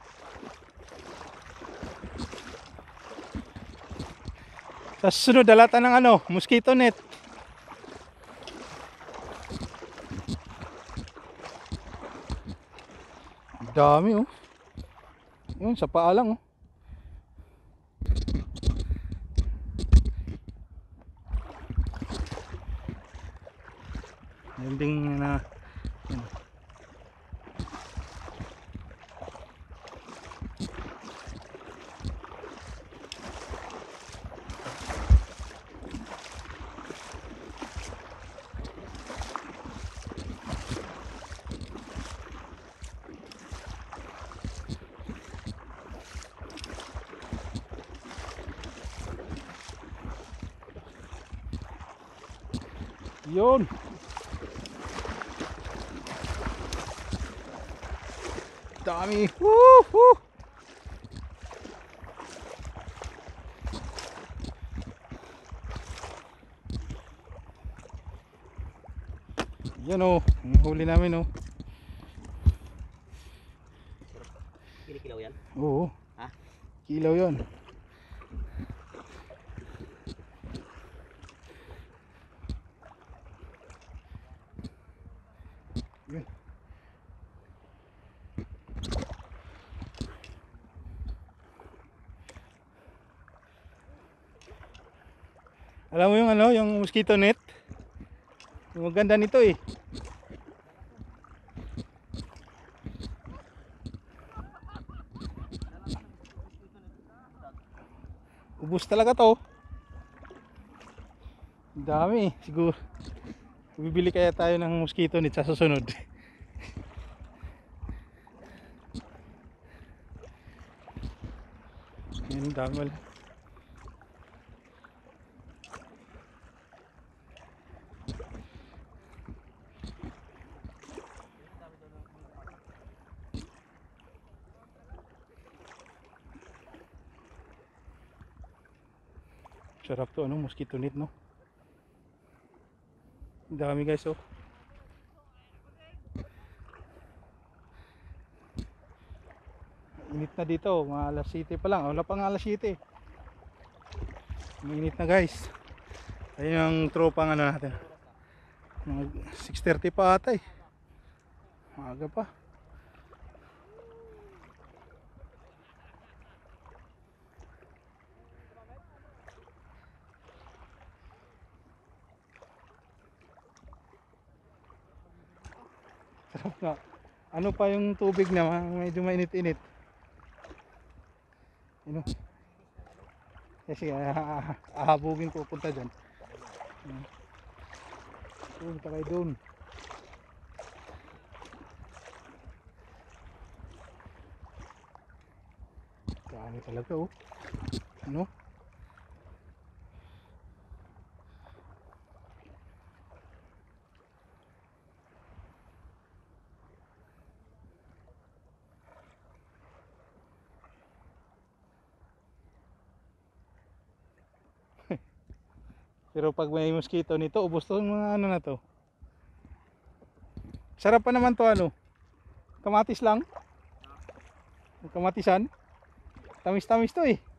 Sa susunod, dalatan ng ano, mosquito net. Dami oh. Yun, sa paa lang oh. Yun ding na Yun. Dami. Woo! Yan o, ang huli namin o. Kinikilaw yan? Oo. Ha? Kilaw yun. Yun. Alam mo yung ano, yung mosquito net? Yung maganda nito eh. Ubus talaga to. Ang dami siguro. Bibili kaya tayo ng mosquito net sa susunod. Yan, dami wala. Sarap to, ano, mosquito net, no? Ang dami guys, oh. Init na dito, mga alas 7 pa lang. Wala pang alas 7. Mainit na guys. Ayun ang tropang ano natin. Mga 6:30 pa ata eh. Maaga pa. Sarap nga. Ano pa yung tubig na medyo mainit-init. Ano? Kasi ahabugin ko punta dyan. Punta kayo doon. Dami talaga oh. Ano? Pero pag may mosquito nito, ubos to yung mga ano na to. Sarap pa naman to ano. Kamatis lang. Kamatisan. Tamis-tamis to eh.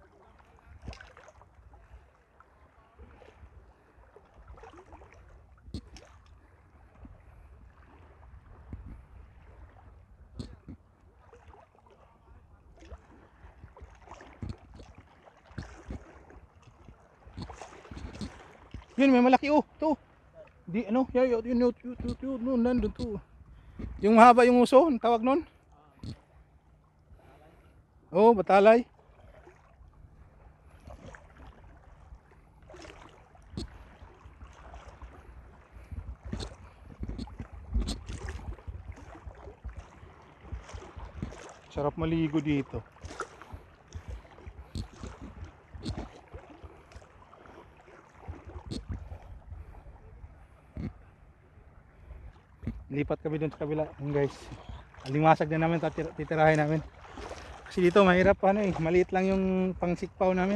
Yun, may malaki oh, to. Di ano, yun, nandun to. Yung mahaba yung uso, ang tawag nun? Oh, batalay. Sarap maligo dito. Lipat kami doon sa kabila, guys. Alimasag na namin, titirahin namin. Kasi dito mahirap ano eh, maliit lang yung pangsikpaw namin.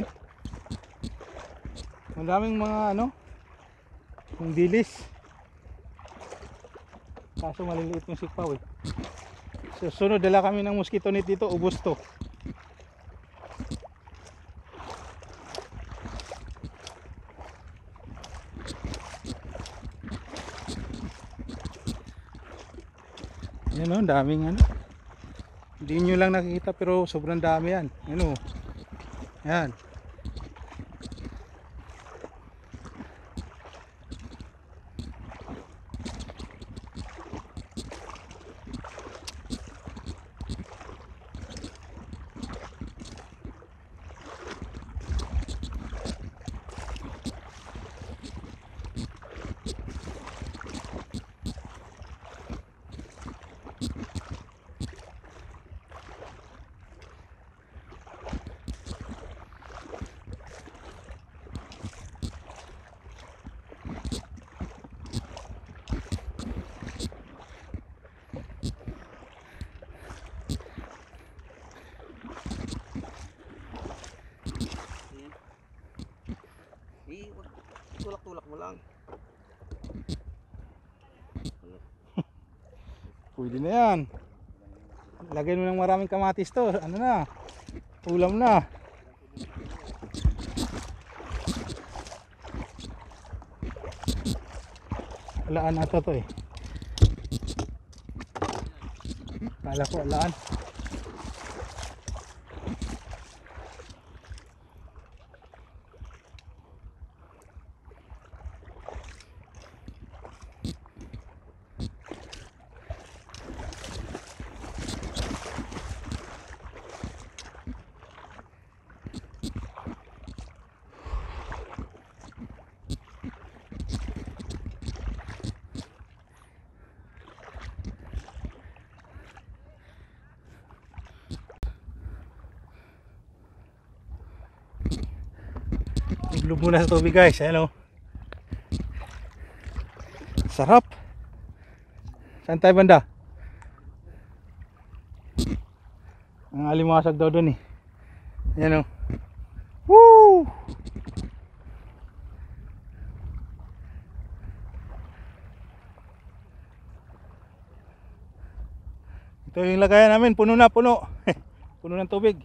Madaming mga ano, yung dilis. Kaso maliliit yung sikpaw eh. So sunod dala kami ng mosquito net dito, ubos to. Yan o, daming ano. Hindi nyo lang nakikita pero sobrang dami yan. Yan o. Yan. Pwede na yan. Lagyan mo ng maraming kamatis to. Ano na? Ulam na. Alaan ata to eh. Kala ko alaan. Iglog muna sa tubig guys, ayan o. Sarap. Saan tayo banda? Ang alimasag daw dun eh. Ayan o. Woo! Ito yung lagayan namin, puno na puno. Puno ng tubig.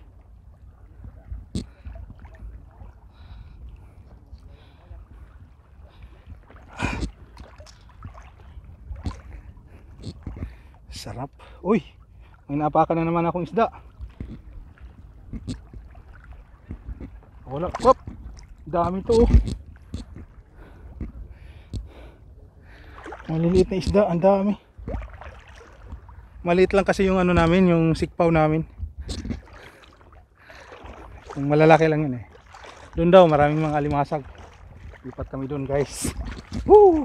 Sarap. Uy, may naapakan na naman akong isda. Wala. Wop! Dami to. Maliliit na isda, ang dami. Maliit lang kasi yung ano namin, yung sikpaw namin. Yung malalaki lang yun eh. Doon daw maraming mga alimasag. Lipat kami doon guys. Woo!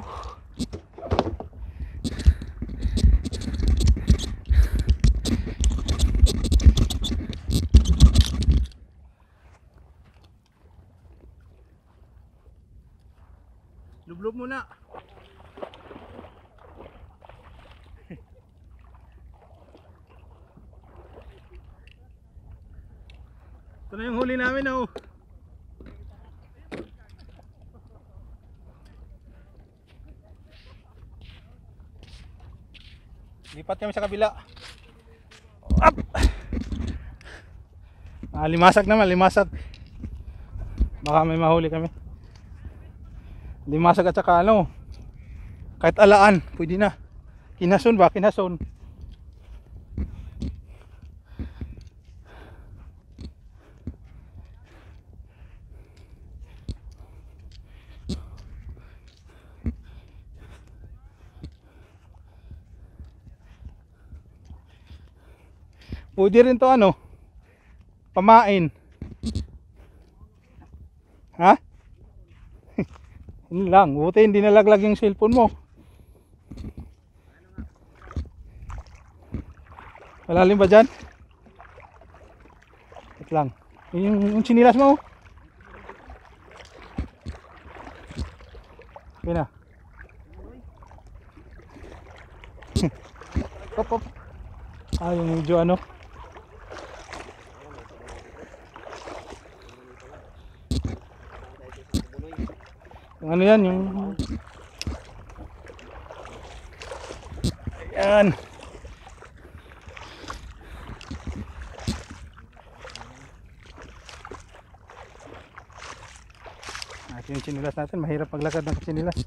Lublob muna. Ito na yung huli namin oh. Lipat kami sa kabila. Up! Limasag naman, limasag. Baka may mahuli kami. Limasag at saka ano, kahit alaan, pwede na. Kinason ba? Kinason. Pwede rin to ano, pamain. Ha? Yun lang, buti hindi nalaglag yung cellphone mo. Malalim ba dyan? Wait lang. Yung sinilas mo. Okay na. Hop hop. Ah, yung medyo ano. Yung ano yan, yung ayan. Yung sinilas natin, mahirap maglakad ng sinilas.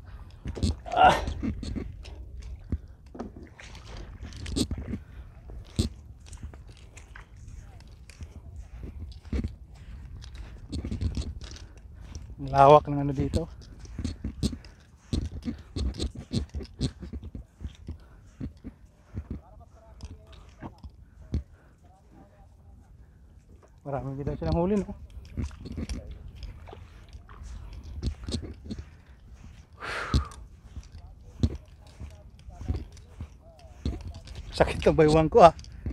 Lawak ng ano dito. Maraming bitaw silang huli, no? Sakit ang baywang ko ah.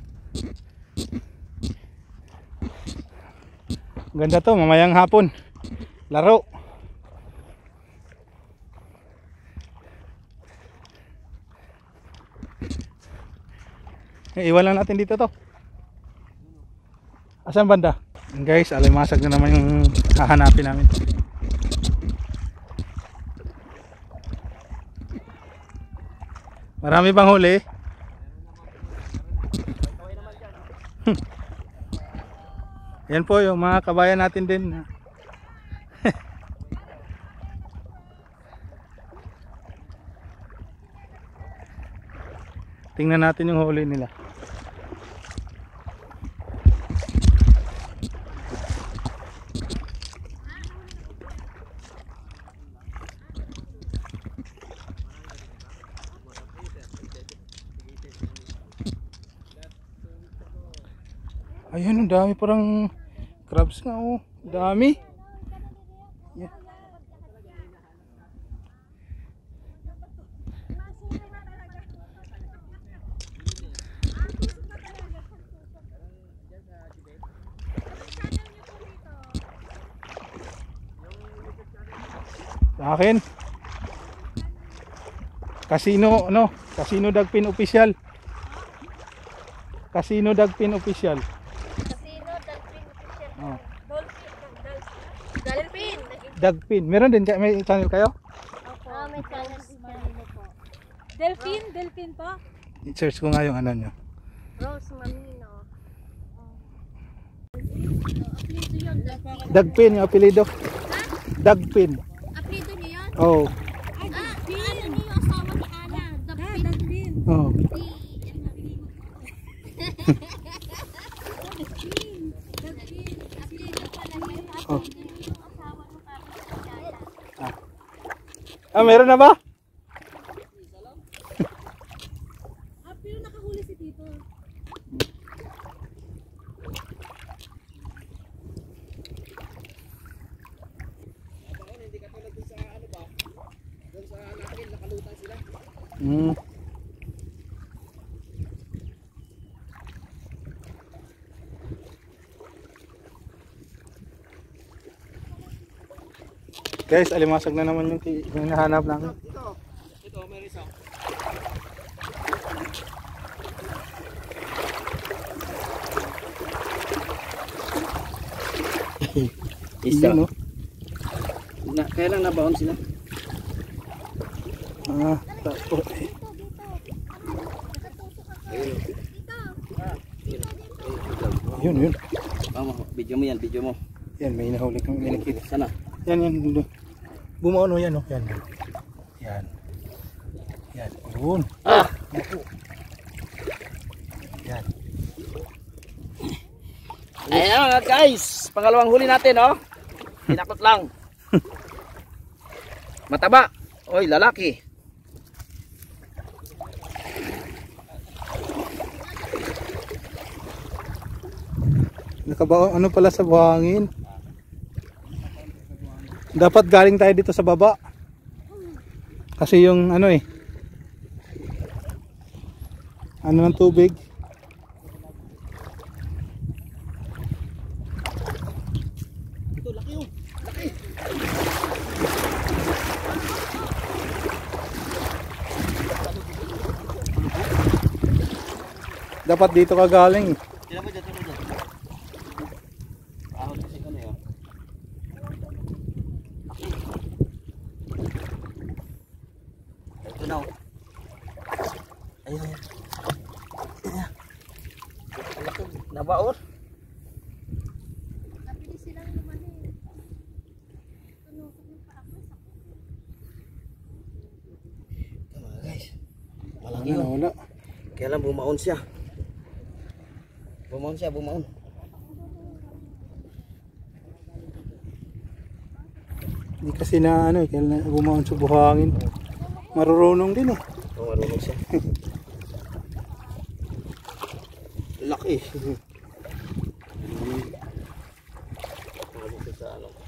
Ganda to, mamayang hapon. Laro. Iwan lang natin dito to. Asan banda? Guys, alimasag na naman yung hahanapin namin. Marami bang huli? Yan po yung mga kabayan natin din. Tingnan natin yung huli nila. Ayun, ang dami parang crabs nga oh. Dami. Yeah. Sa akin Casino, ano? Casino Dagpin Official. Casino Dagpin Official. Casino, Dolphin, official. Oh. Dolphin. Dagpin. Meron din may channel kayo? Opo. May channel po. Delphin? Delphin po? I-search ko nga yung ano nyo. Rose Mamino. Dagpin yung apelido. Dagpin. Apelido niyo yun? Oh. Ano niyo yung asawa ni Ana? Dolphin. Delphin. Oh. Oh. Ah, meron na ba? Pero nakahuli si Tito. Hmm. Guys, alimasag na naman yung hinahanap namin. Ito, meron isa. Isa. Yun, oh. Kaya lang nabaon sila. Ah, tapo. Yun, yun. Tama, video mo yan, video mo. Yan, may nahuli kang minikit. Sana. Yan, yan. Bumaon o yan, o. Yan, yan. Yan. Yan. Yun. Ah! Yan. Ayan mga guys, pangalawang huli natin, oh. Tinakot lang. Mataba. Oy, lalaki. Nakabaon, ano pala sa buhangin? Dapat galing tayo dito sa baba. Kasi yung ano eh. Ano ng tubig? Ito, laki yun. Laki. Dapat dito ka galing. Tira mo dyan, tira mo dyan. Ahon kasi kami, oh. Ito na, oh. Ayun, ayun. Ayan. Laki, nabaon. Nabilis silang lumani. Ito mga guys. Malaki Wala, yun. wala. Kaya lang bumaon siya. Bumaon siya, bumaon. Hindi kasi na ano eh, kaya na bumaon sa buhangin. Marurunong din eh. Oo, marunong siya. Laki. Tawag sa ano.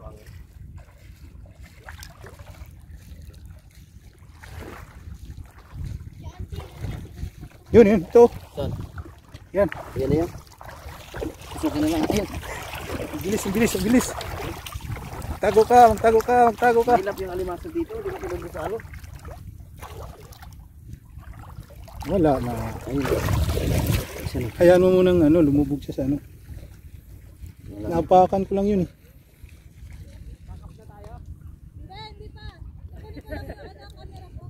Yun, yun. Ito. Saan? Yan. Ayan na yan. Susukin na lang. Ayun. Ang bilis, ang bilis, ang bilis. Magtago ka, magtago ka, magtago ka. Hilap yung alimasag dito. Hindi ka tulad sa ano. Wala na. Ayun. Isa na. Hayaan mo munang ano, lumubog siya sa ano. Wala. Napakan ko lang yun eh. Hindi pa. Kunin ko lang sa ano, camera ko.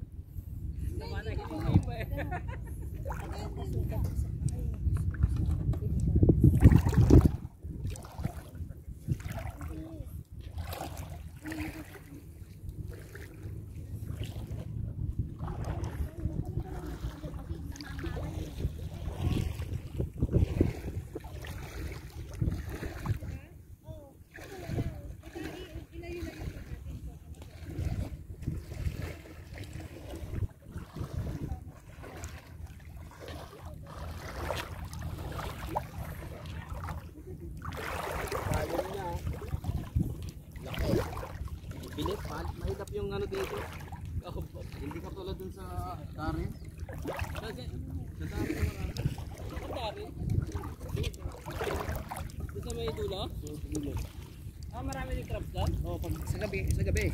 dulo? Ah, marami din crabs doon? Oh, pag sa gabi, sa gabi.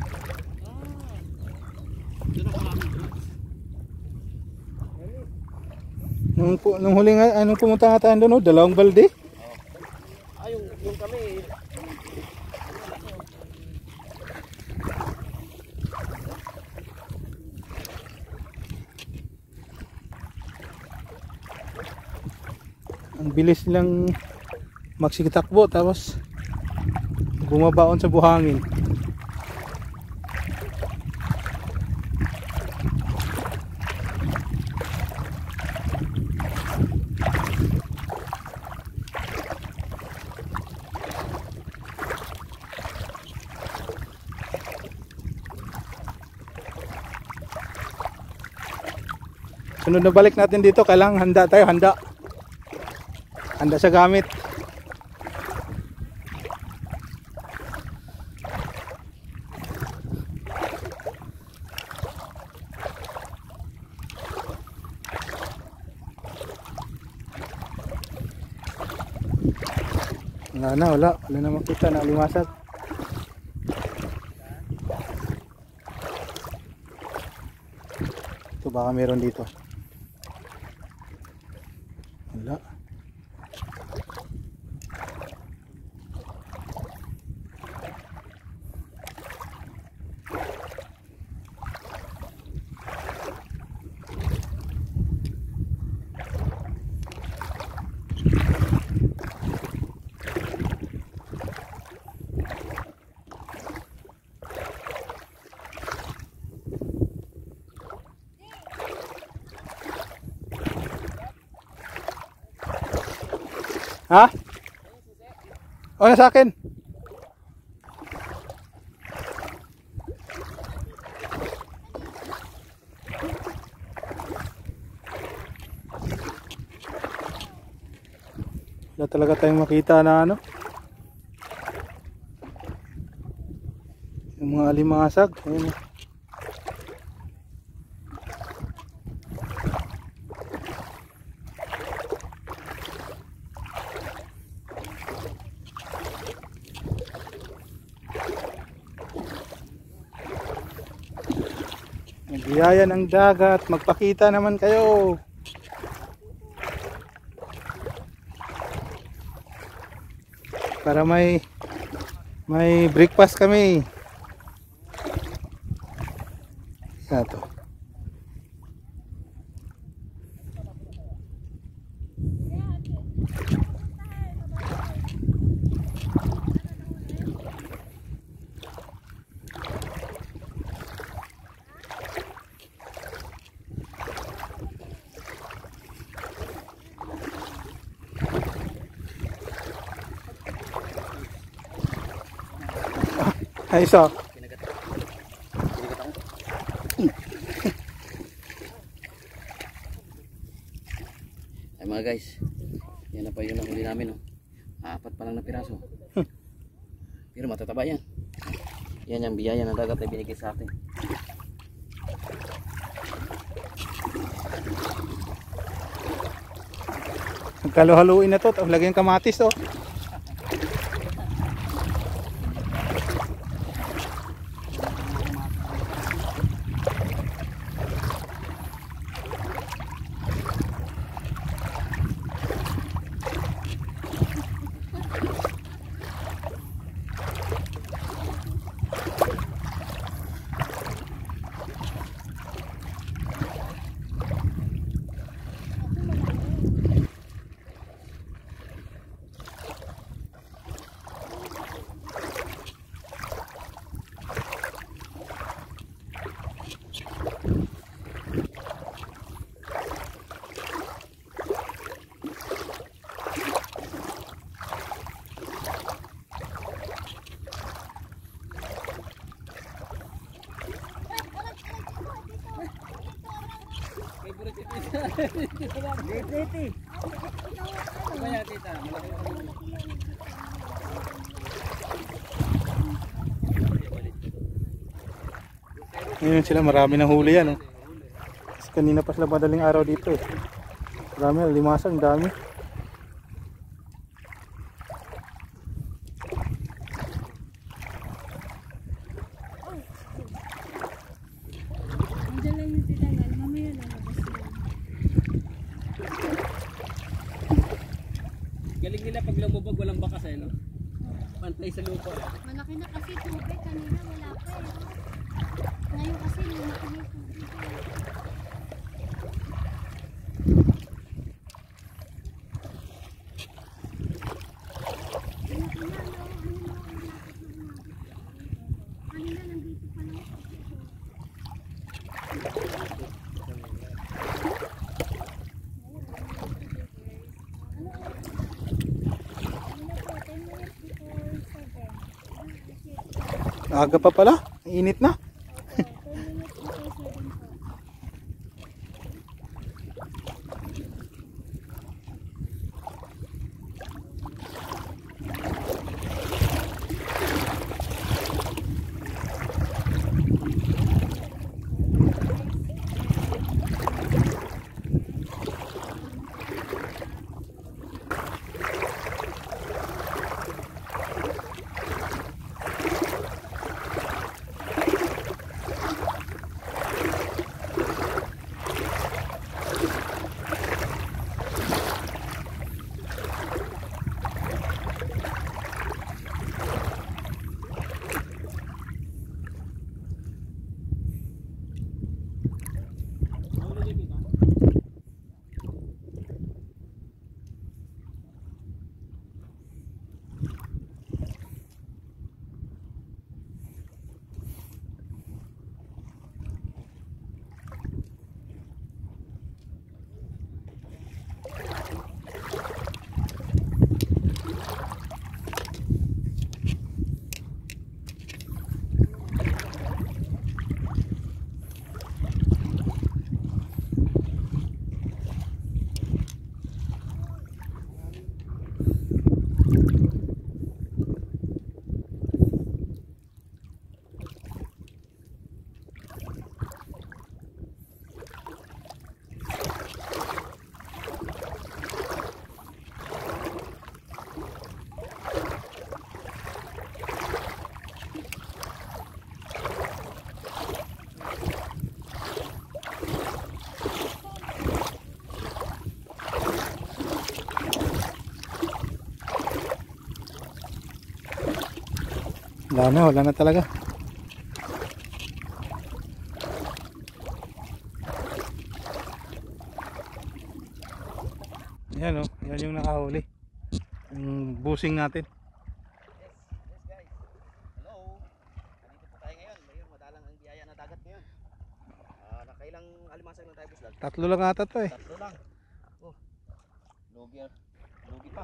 Doon ako marami crabs. Nung huli nga, anong pumunta nga tayo doon, no? Dalawang balde. Ah, yung kami. Ang bilis nilang magsitakbo tapos bumabaon sa buhangin. Sunod na balik natin dito, kailangan handa tayo, handa sa gamit. Wala na makita na limasag. Ito baka meron dito. Wala. Ha? O, na sa akin. Wala talaga tayong makita na ano. Yung mga alimasag. Ayun. Biyaya ng dagat, magpakita naman kayo. Para may breakfast kami. Ito. Ay, so. Ay mga guys, yan na pa yun ang huli namin. Oh. 4 pa lang na piraso. Pero matataba yan. Yan yung biyaya ng dagat na binigay sa atin. Nagkalo-haluin na to, lagyan kamatis to. Ngayon sila, marami ng huli yan. Kasi kanina pa sila madaling araw dito eh. Marami, limasang, dami. Galing nila pag lumubog walang bakas eh, no? Pantay sa lupa. Malaki na kasi tubig. Kanina wala pa eh. Ngayon kasi lumaki na yung tubig eh. Malaki na, no? Kanina nandito pa lang. Aga pa pala, ang init na. Wala na talaga. Ayan o, yan yung nakahuli. Yung busing natin. Yes guys. Hello. Nandito po tayo ngayon. Mayroon madalang ang biyaya na dagat ngayon. Nakailang alimasag lang tayo buslag. 3 lang ata to eh. 3 lang. Oh. Lugi pa.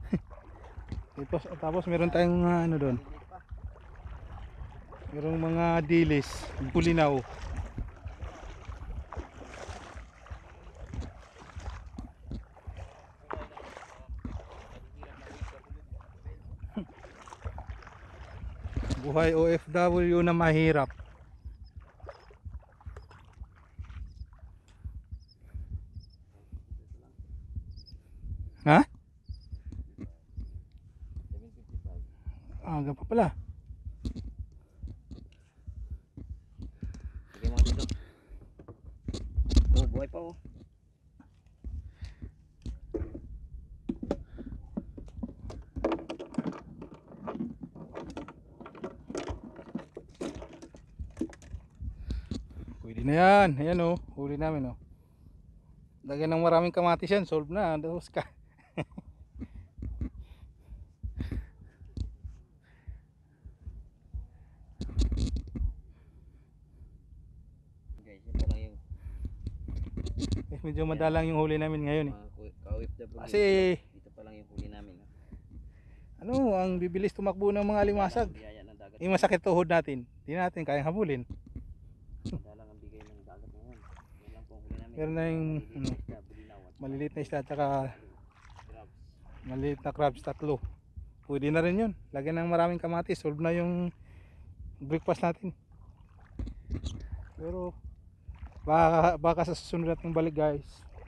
Tapos meron tayong ano doon. Lilit pa. Merong mga dilis, bulinaw. Buhay OFW na mahirap. Ha? 755. Aga pa pala. Sige mo dito. Oh, buhay pa oh. Pwede na yan. Ayan o. Huli namin o. Lagyan ng maraming kamatis yan. Solve na. Daos ka. Guys, yun pa lang yung Medyo madalang yung huli namin ngayon eh. mga ka-OFW. Kasi Dito pa lang yung huli namin. ano, ang bibilis tumakbo ng mga limasag. Biyaya ng dagat. Yung masakit tuhod natin. Hindi natin kayang habulin. Madalang ang bigay ng dagat ngayon. Yan lang po ang huli namin. Meron na yung ano, maliliit na isda at saka maliliit na crabs 3. Pwede na rin yun. Lagyan ng maraming kamatis. Solve na yung breakfast natin. Pero baka sa susunod natin balik guys,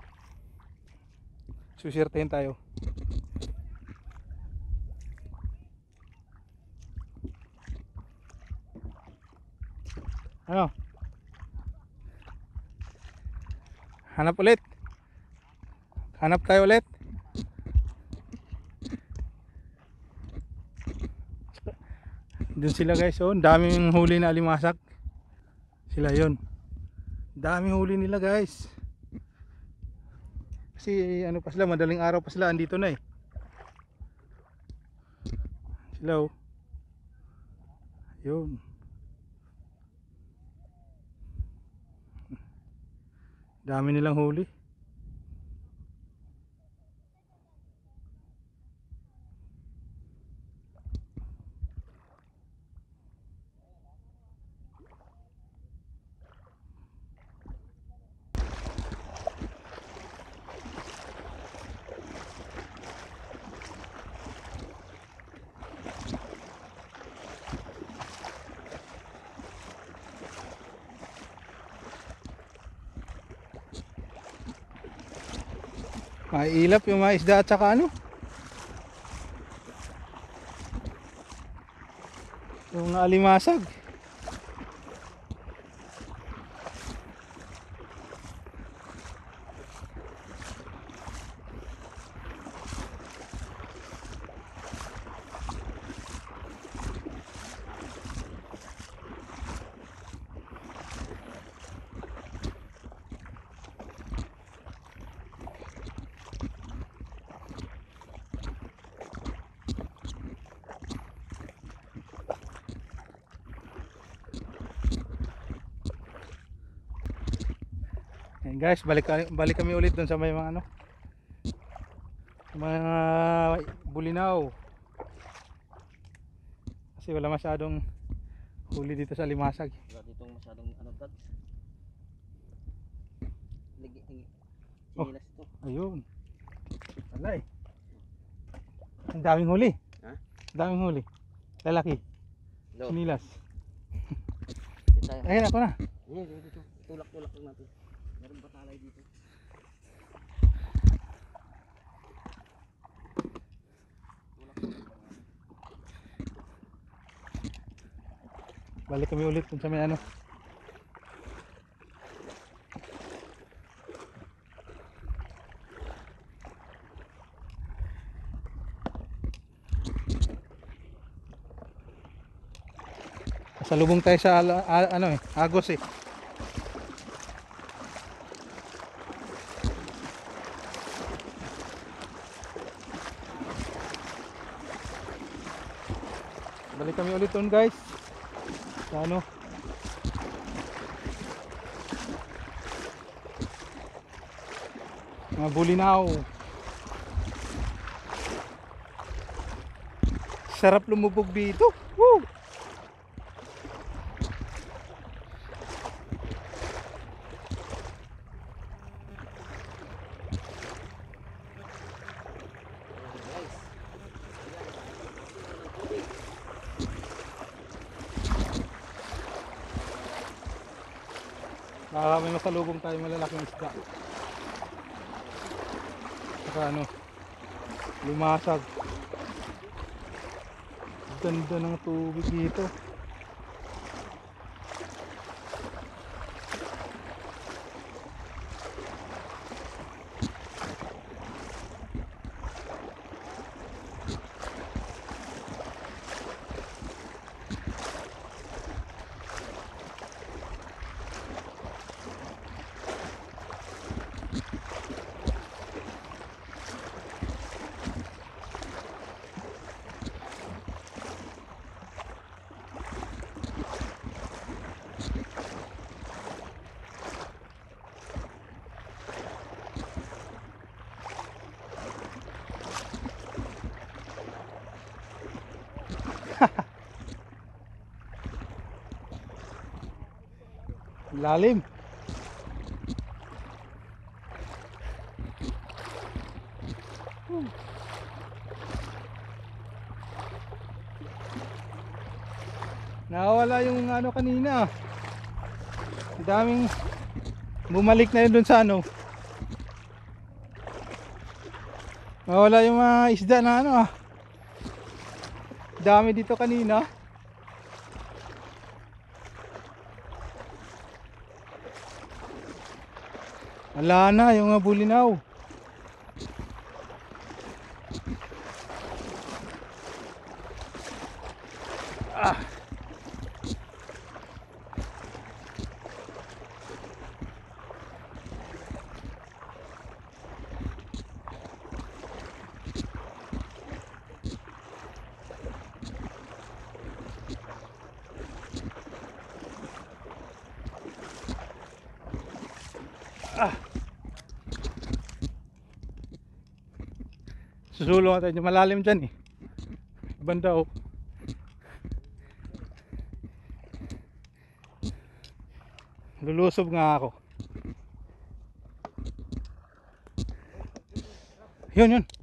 susirtehin tayo. Ano? Hanap ulit. Hanap tayo ulit. Doon sila guys, oh, daming huli na alimasag. Sila yon. Daming huli nila guys. Kasi ano pa sila, madaling araw pa sila, andito na eh. Sila oh. Yun. Dami nilang huli. Mailap yung mga isda at saka ano, yung alimasag. Ayan guys, balik kami ulit dun sa may mga ano, mga bulinaw. Kasi wala masyadong huli dito sa limasag. Wala ditong masyadong ano tag. Oh. Sinilas ito. Ayun. Wala eh. Ang daming huli. Ha? Daming huli. Lalaki. Hello. Sinilas. Dito tayo. Ayun ako na. Dito. Tulak-tulak lang natin. Meron ba talay dito? Balik kami ulit dun sa may ano. Salubong tayo sa ano eh, Agos eh. Balik kami ulit doon guys. Sa ano? Mga bulinaw. Sarap lumubog dito. Woo! May masalubong tayo malalaking isda. Saka ano, limasag. Ganda ng tubig dito. Lalim. Nawala yung ano kanina. Daming bumalik na yun dun sa ano. Nawala yung mga isda na ano ah. Dami dito kanina. Wala na yung mga bulinaw. Ah. Susulong tayo, malalim dyan eh. Banda oh. Lulusob nga ako. Yun yun.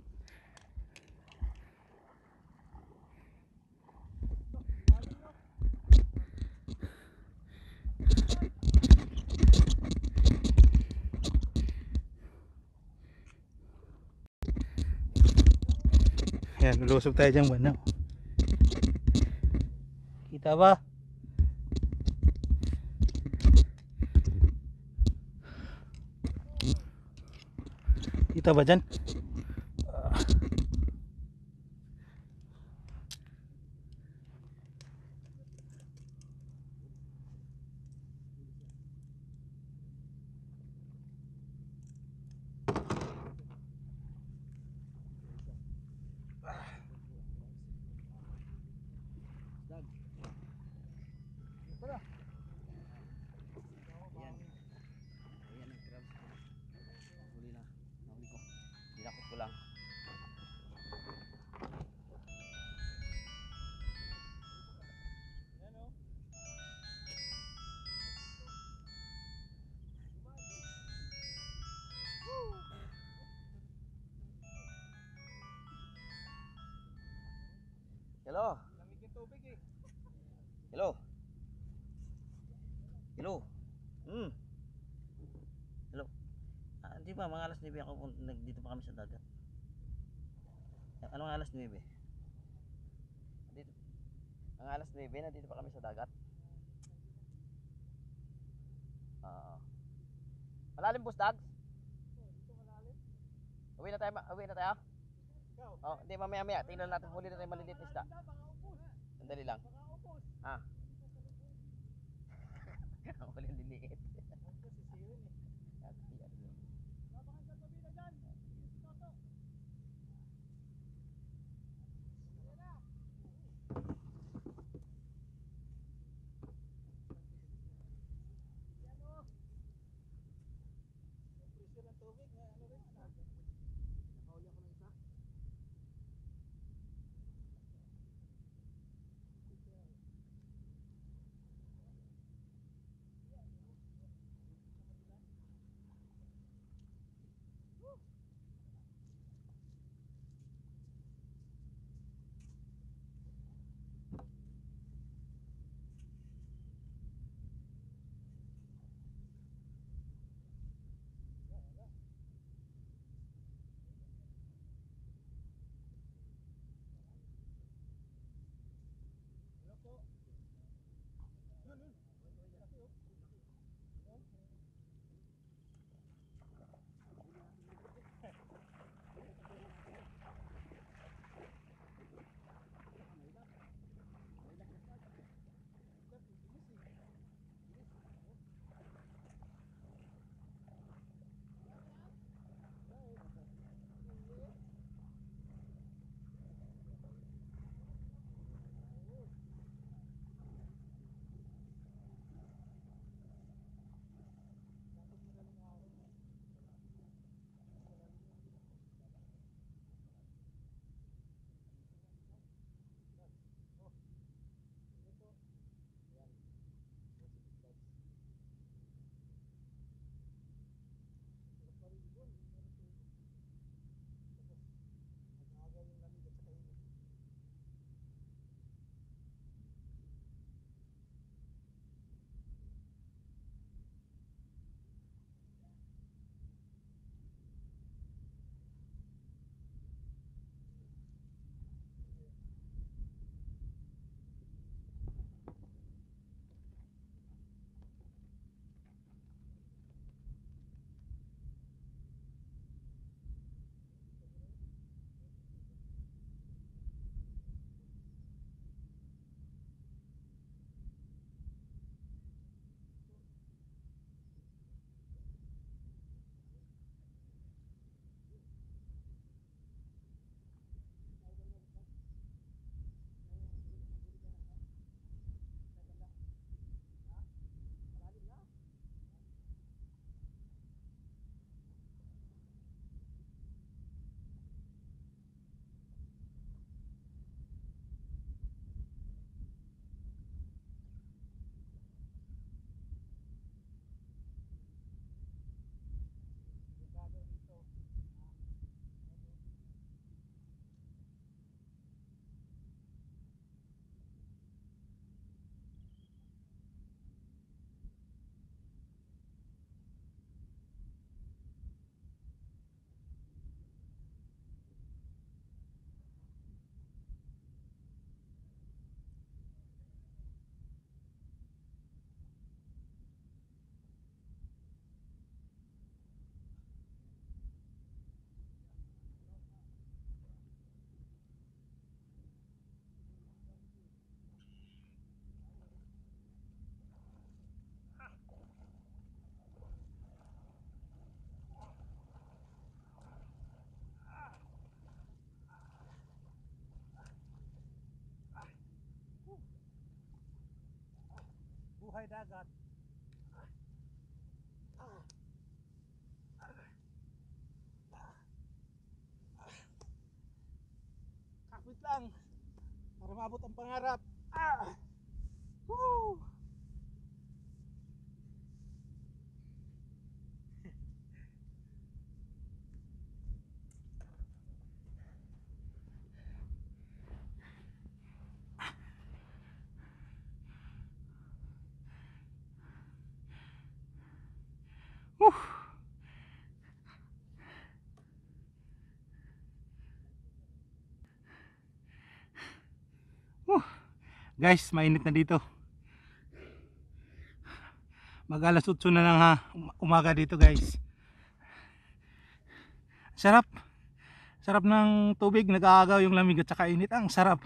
Ayan, lulusob tayo dyan banda. Kita ba? Kita ba dyan? Ayan. Ayan ang crabs. Huli na. Nahuli ko. Dinakot ko lang. Hello. Hello. Hello. Hello. Di ba mga alas 9 ako dito pa kami sa dagat. Anong alas 9? Dito. Ang alas 9 nandito pa kami sa dagat. Oo. Malalim boss Dags? Uwi na tayo, uwi na tayo? Oh, hindi mamaya. Tingnan natin huli na tayo maliliit na isda. Sandali lang. Ah. Ang huli liliit. buhay dagat. Kapit lang para maabot ang pangarap. Woo! Woo! Guys, mainit na dito. Mag-alas 8 na lang ha, umaga dito guys. Sarap. Sarap ng tubig, nag-aagaw yung lamig at saka init. Ang sarap.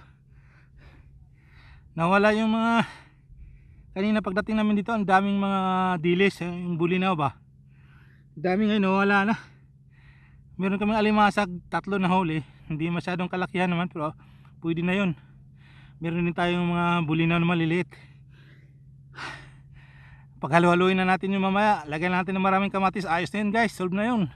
Nawala yung mga kanina pagdating namin dito, ang daming mga dilis, yung bulinaw ba. Dami ngayon, nawala na. Meron kaming alimasag, 3 na huli. Hindi masyadong kalakihan naman pero pwede na yun. Meron din tayong mga bulinaw na maliliit. Paghalu-haluin na natin yung mamaya, lagyan natin ng maraming kamatis, ayos na yun guys, solve na yun.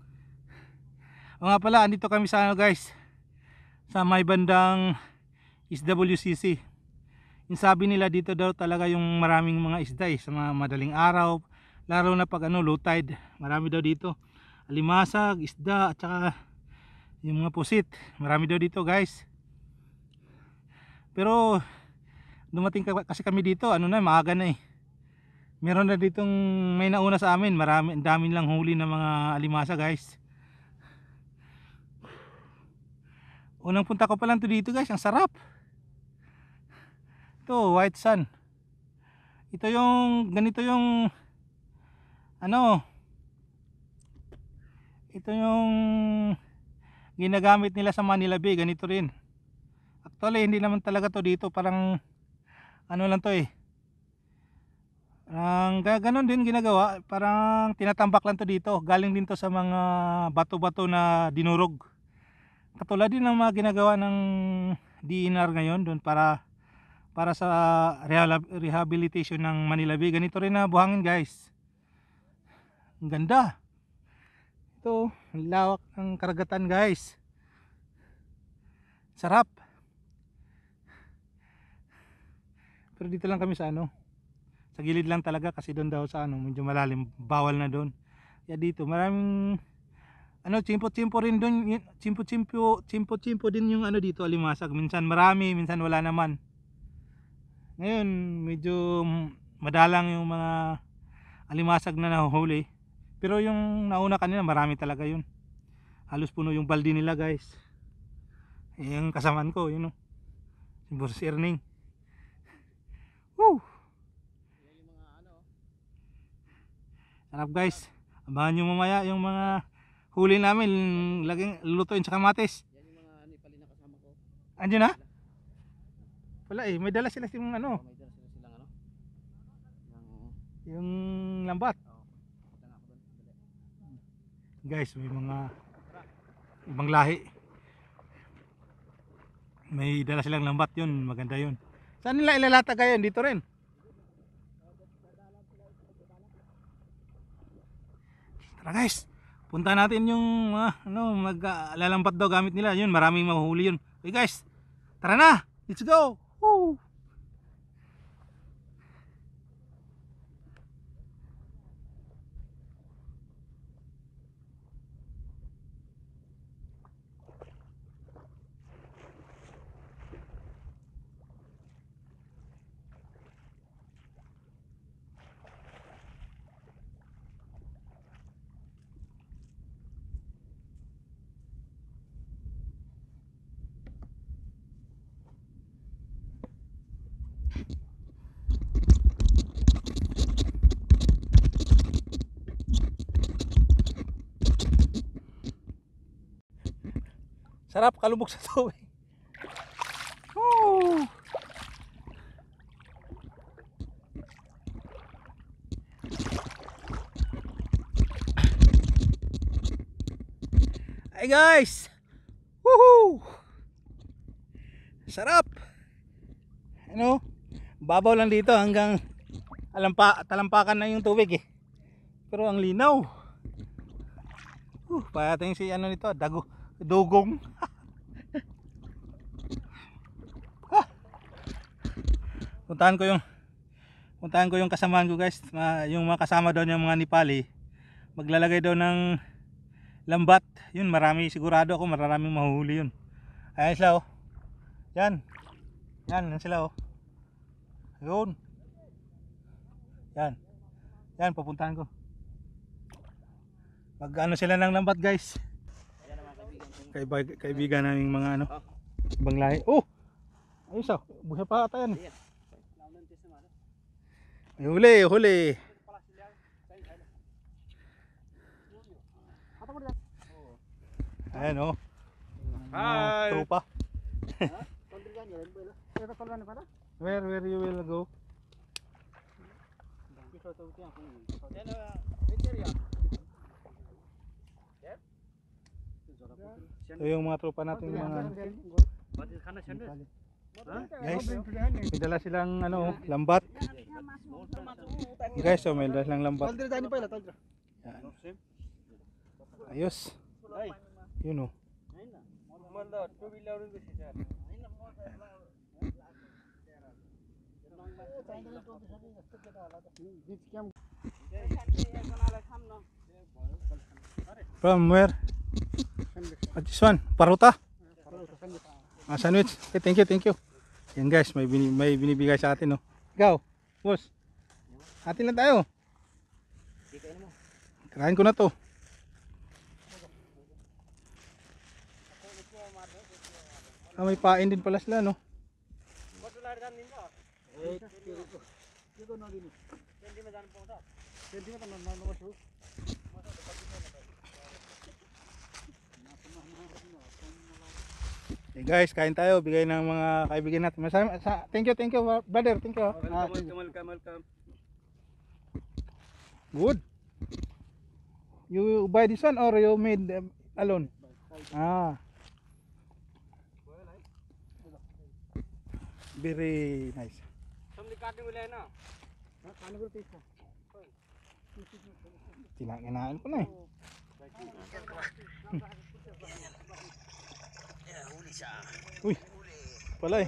O nga pala, andito kami sa ano guys, sa may bandang SWCC. Yung sabi nila dito daw talaga yung maraming mga isda sa mga madaling araw, lalo na pag ano, low tide. Marami daw dito alimasag, isda at saka yung mga pusit, marami daw dito guys. Pero dumating kasi kami dito, ano na, maaga na eh. Meron na ditong may nauna sa amin, marami, dami lang huli ng mga alimasa guys. Unang punta ko pa lang to dito guys, ang sarap. Ito, white sand. Ito yung, ganito yung ano, ito yung ginagamit nila sa Manila Bay, ganito rin. Actually hindi naman talaga to dito, parang ano lang to eh. Ganon din ginagawa, parang tinatambak lang to dito. Galing din to sa mga bato-bato na dinurog. Katulad din ng mga ginagawa ng DNR ngayon doon para sa rehabilitation ng Manila Bay. Ganito rin na buhangin guys. Ang ganda. Ito, lawak ng karagatan guys. Sarap. Pero dito lang kami sa ano, sa gilid lang talaga kasi doon daw sa ano, medyo malalim, bawal na doon. Kaya dito maraming ano, chimpo-chimpo rin doon, chimpo-chimpo din yung ano dito, alimasag. Minsan marami, minsan wala naman. Ngayon medyo madalang yung mga alimasag na nahuhuli. Pero yung nauna kanina marami talaga yun. Halos puno yung balde nila guys. Yung kasamaan ko, yun o, si Boss Erning. Woo! Sarap guys. Abangan nyo mamaya yung mga huli namin, laging lulutuin sa kamatis. Yan yung mga Nepali na kasama ko. Andiyan na? Wala eh, may dala sila yung ano, May dala sila silang ano? yung lambat. Punta nga ako doon. Dali. Guys, may mga ibang lahi. May dala silang lambat, yun, maganda yun. Saan nila ilalata ngayon? Dito rin. Tara guys, punta natin yung ano, maglalambat daw gamit nila. Yun, maraming mahuhuli yun. Okay guys, tara na, let's go. Woo! Sarap kalubog sa tubig. Woo! Hi guys! Woohoo! Sarap! Ano? Babaw lang dito hanggang talampakan na yung tubig eh. Pero ang linaw. Pating si ano nito, dugong. Puntahan ko yung kasamahan ko guys, yung mga kasama daw yung mga Nepali. Maglalagay daw ng lambat. Yun, marami sigurado ako, maraming mahuhuli yun. Ayan sila oh. Yan. Yan sila oh. Yun. Yan. Yan, papuntahan ko. Mag-ano sila ng lambat guys. Kaibigan naming mga ano, ibang lahi. Oh! Ayos oh, buhay pa ata yan. May huli. Ayan oh. Hi! Tropa. Where you will go? Ito yung mga tropa natin mga guys, may dala silang ano, lambat. Guys, so may dala silang lambat. Yan. Ayos. Yun oh. From where? This one, paruta. Sandwich. Okay, thank you. Yan guys, may binibigay sa atin, no. Ikaw, boss. Atin lang tayo. Tirahin ko na to. May pain din pala sila, no. Hey guys, kain tayo, bigay ng mga kaibigan natin. Thank you brother, thank you. Welcome. Good. You buy this one or you made alone? Very nice. Kinakain ko na eh. Uy, pala eh.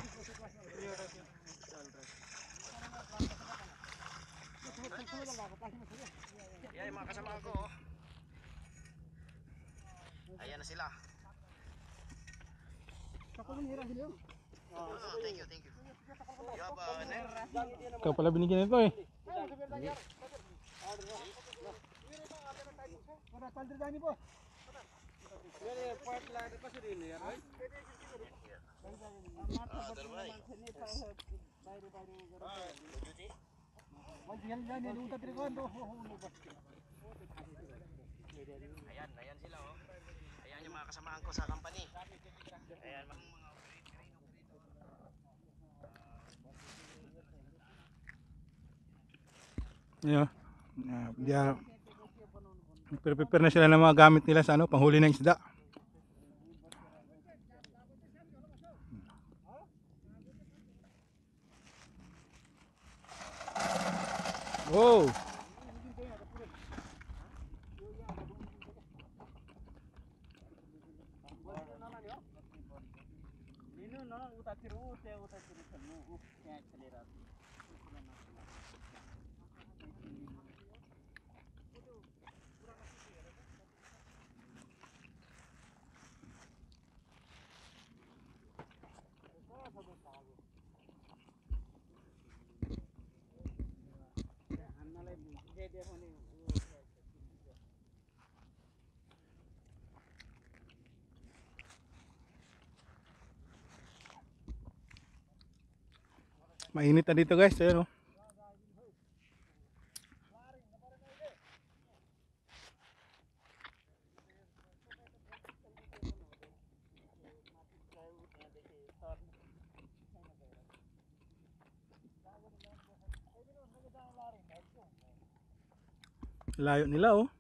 Yan yung mga kasama ko. Ayan na sila. Thank you. Ikaw pala binigyan nito eh. Ayan sila oh. Ayan yung mga kasamaan ko sa company. Ayan mga Yeah. Prepare na sila ng mga gamit nila sa ano, panghuli ng isda. Wow. Mainit na dito guys, ayun oh. Layo nila oh.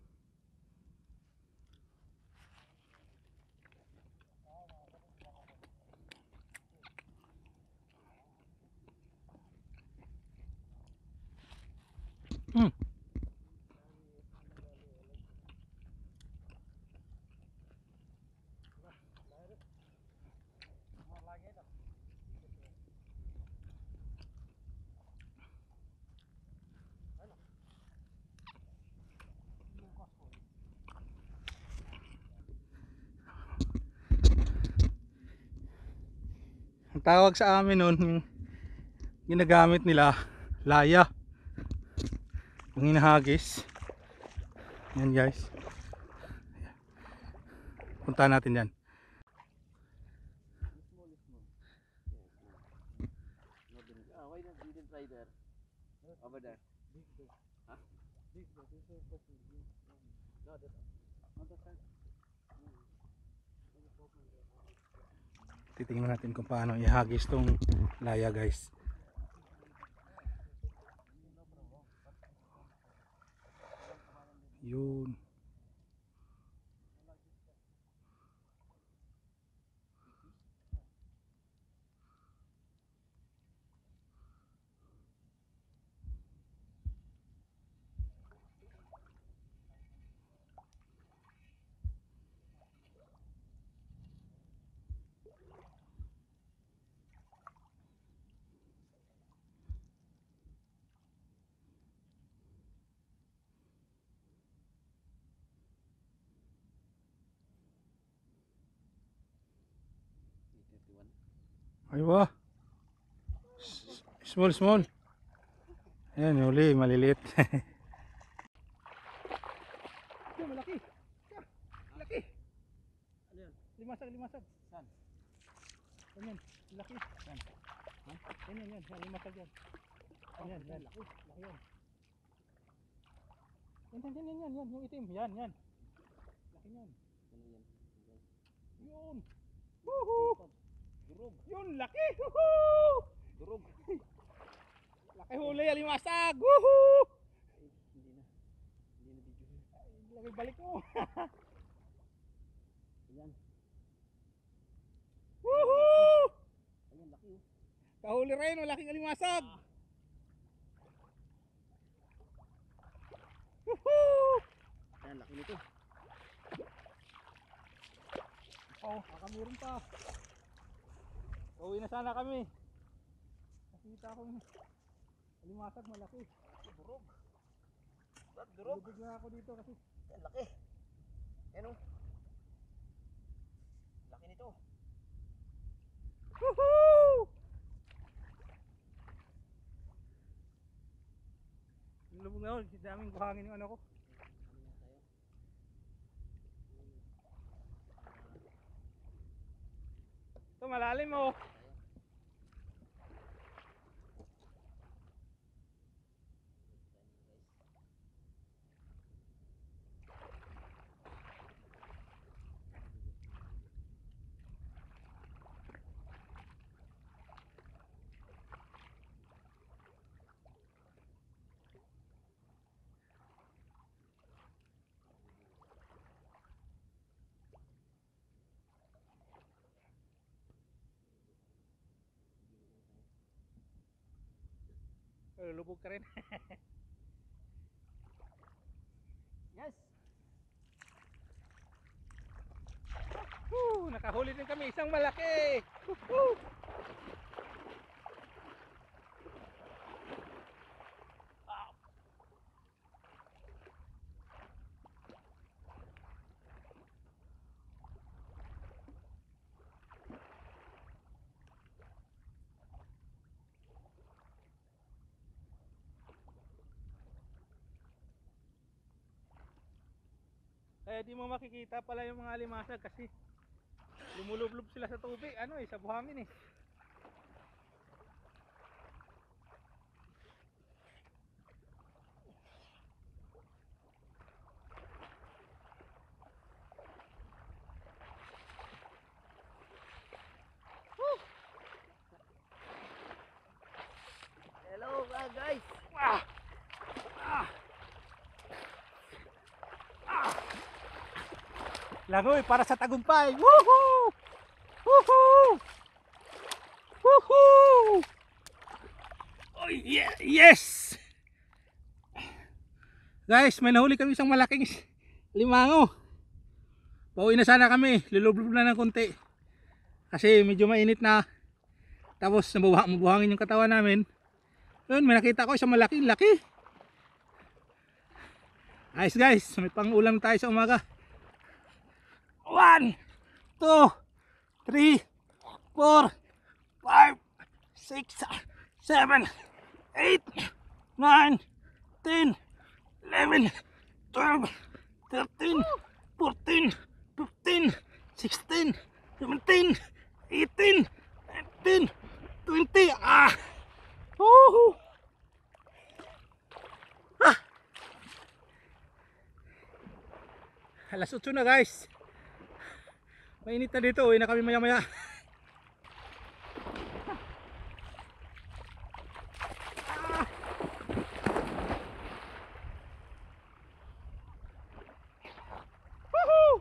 tawag sa amin nun, yung ginagamit nila, laya. Yung hinahagis. Yan guys. Punta natin yan. Why not didn't try there? Over there. Huh? No, that's on the side. Titingnan natin kung paano ihagis tong laya guys. Yun. Aywa. Small. Ayan, huli, maliliit. Yan, malaki. Malaki. Ano yan? Limasag. Saan? Yan, laki. Yan. Yan, limasag yan. Yan, laki. Laki yan. Yan, yung itim. Yan. Laki yan. Yun. Woohoo! Durog. Yun, laki. Woohoo! Durog. Laki huli, alimasag. Woohoo! Hindi na video. Laki balik mo. Ayan. Woohoo! Ayan, laki. Kahuli rin, malaking alimasag. Woohoo! Ayan, laki nito. Oh, kakamurin pa. Uwi na sana kami. Nakita akong alimasag malaki. Durog. Durog na ako dito kasi. Yan, laki. Yan o. Laki nito. Woohoo! Lubog na ako, daming buhangin yung ano ko. Ito malalim oh. Lubog ka rin. Yes! Nakahuli din kami isang malaki. Eh di mo makikita pala yung mga alimasag kasi lumulublob sila sa tubig, ano sa buhangin eh. Hello guys! Langoy para sa tagumpay. Woohoo! Woohoo! Woohoo! Oh yeah, yes! Guys, may nahuli kami isang malaking limango. Pauwi na sana kami, lulublob na ng konti. Kasi medyo mainit na. Tapos mabuhangin yung katawan namin. Yun, may nakita ko isang malaking laki. Ayos guys, may pang-ulam tayo sa umaga. 1, 2, 3, 4, 5 6, 7, 8, 9, 10, 11, 12, 13, 14, 15, 16, 17, 18, 19, 20. Woohoo! Alas 8 na guys. Mainit na dito, uwi na kami maya maya. Woohoo!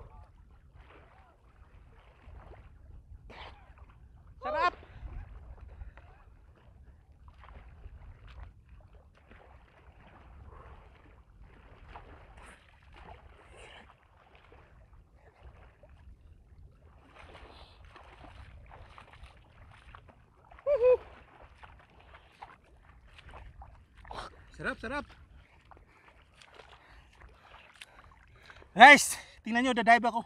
Sarap! Sarap, sarap. Guys, tingnan nyo, dadive ako.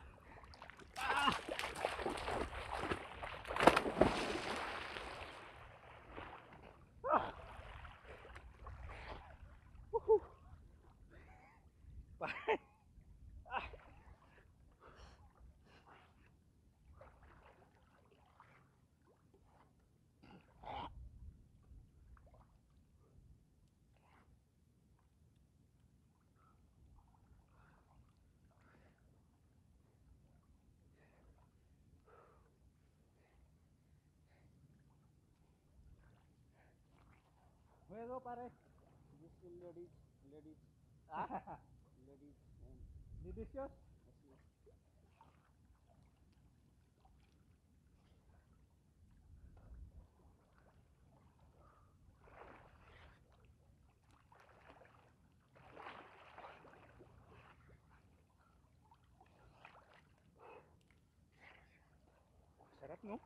Where go pare? This is ladies. Ladies. Delicious? Sarap no?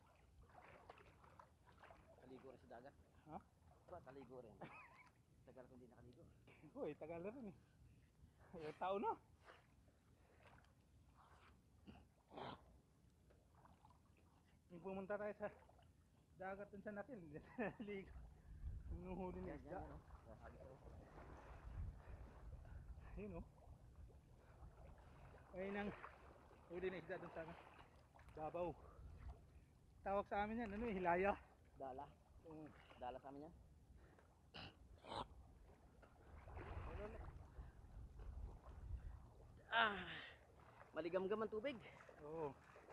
Kaligo rin sa dagat. Ha? Ba, kaligo rin. Tagal ko hindi nakaligo. Uy, tagal na rin eh. Ilang taon na. Yung pumunta tayo sa dagat dun sa Nakil, hindi na naligo. Yung huli ng isda. Ayun o. Ayun ang huli ng isda dun sa Babaw. Tawag sa amin yan, ano eh, hilaya. Dala. Dala sa amin yan. Maligam-gam ang tubig. Oo.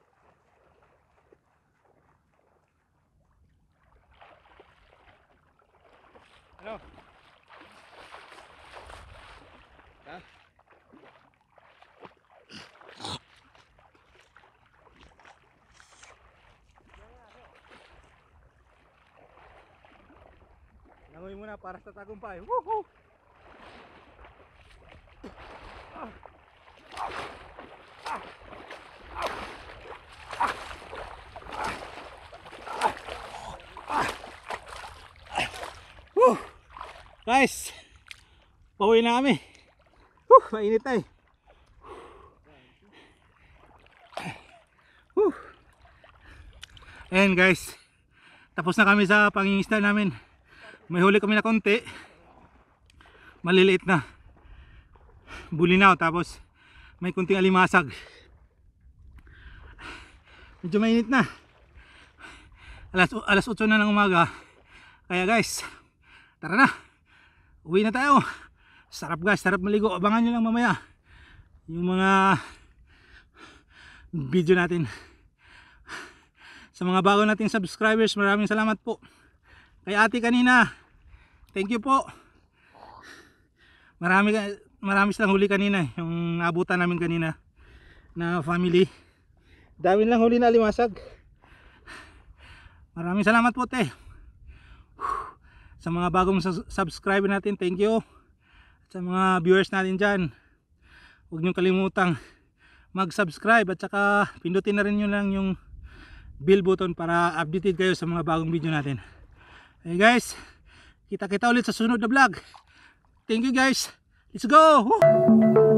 Ano? Ha? Langoy muna para sa tagumpay. Woohoo! Woo! Guys, pauwi na kami. Mainit ay. Ayan guys, tapos na kami sa pangingisda namin. May huli kami na konti, maliliit na bulinaw, tapos may kunting alimasag. Medyo mainit na, alas 8 na ng umaga. Kaya guys, tara na, uwi na tayo. Sarap guys, sarap maligo. Abangan nyo lang mamaya yung mga video natin. Sa mga bago nating subscribers, maraming salamat po. Kay ate kanina, thank you po. Marami silang huli kanina, yung naabutan namin kanina na family. Dami lang huli na limasag. Maraming salamat po te. Sa mga bagong subscriber natin, thank you. Sa mga viewers natin dyan, huwag nyo kalimutang mag-subscribe at saka pindutin na rin nyo lang yung bell button para updated kayo sa mga bagong video natin. Hey guys, kita-kita ulit sa sunod na vlog. Thank you guys. Let's go! Woo!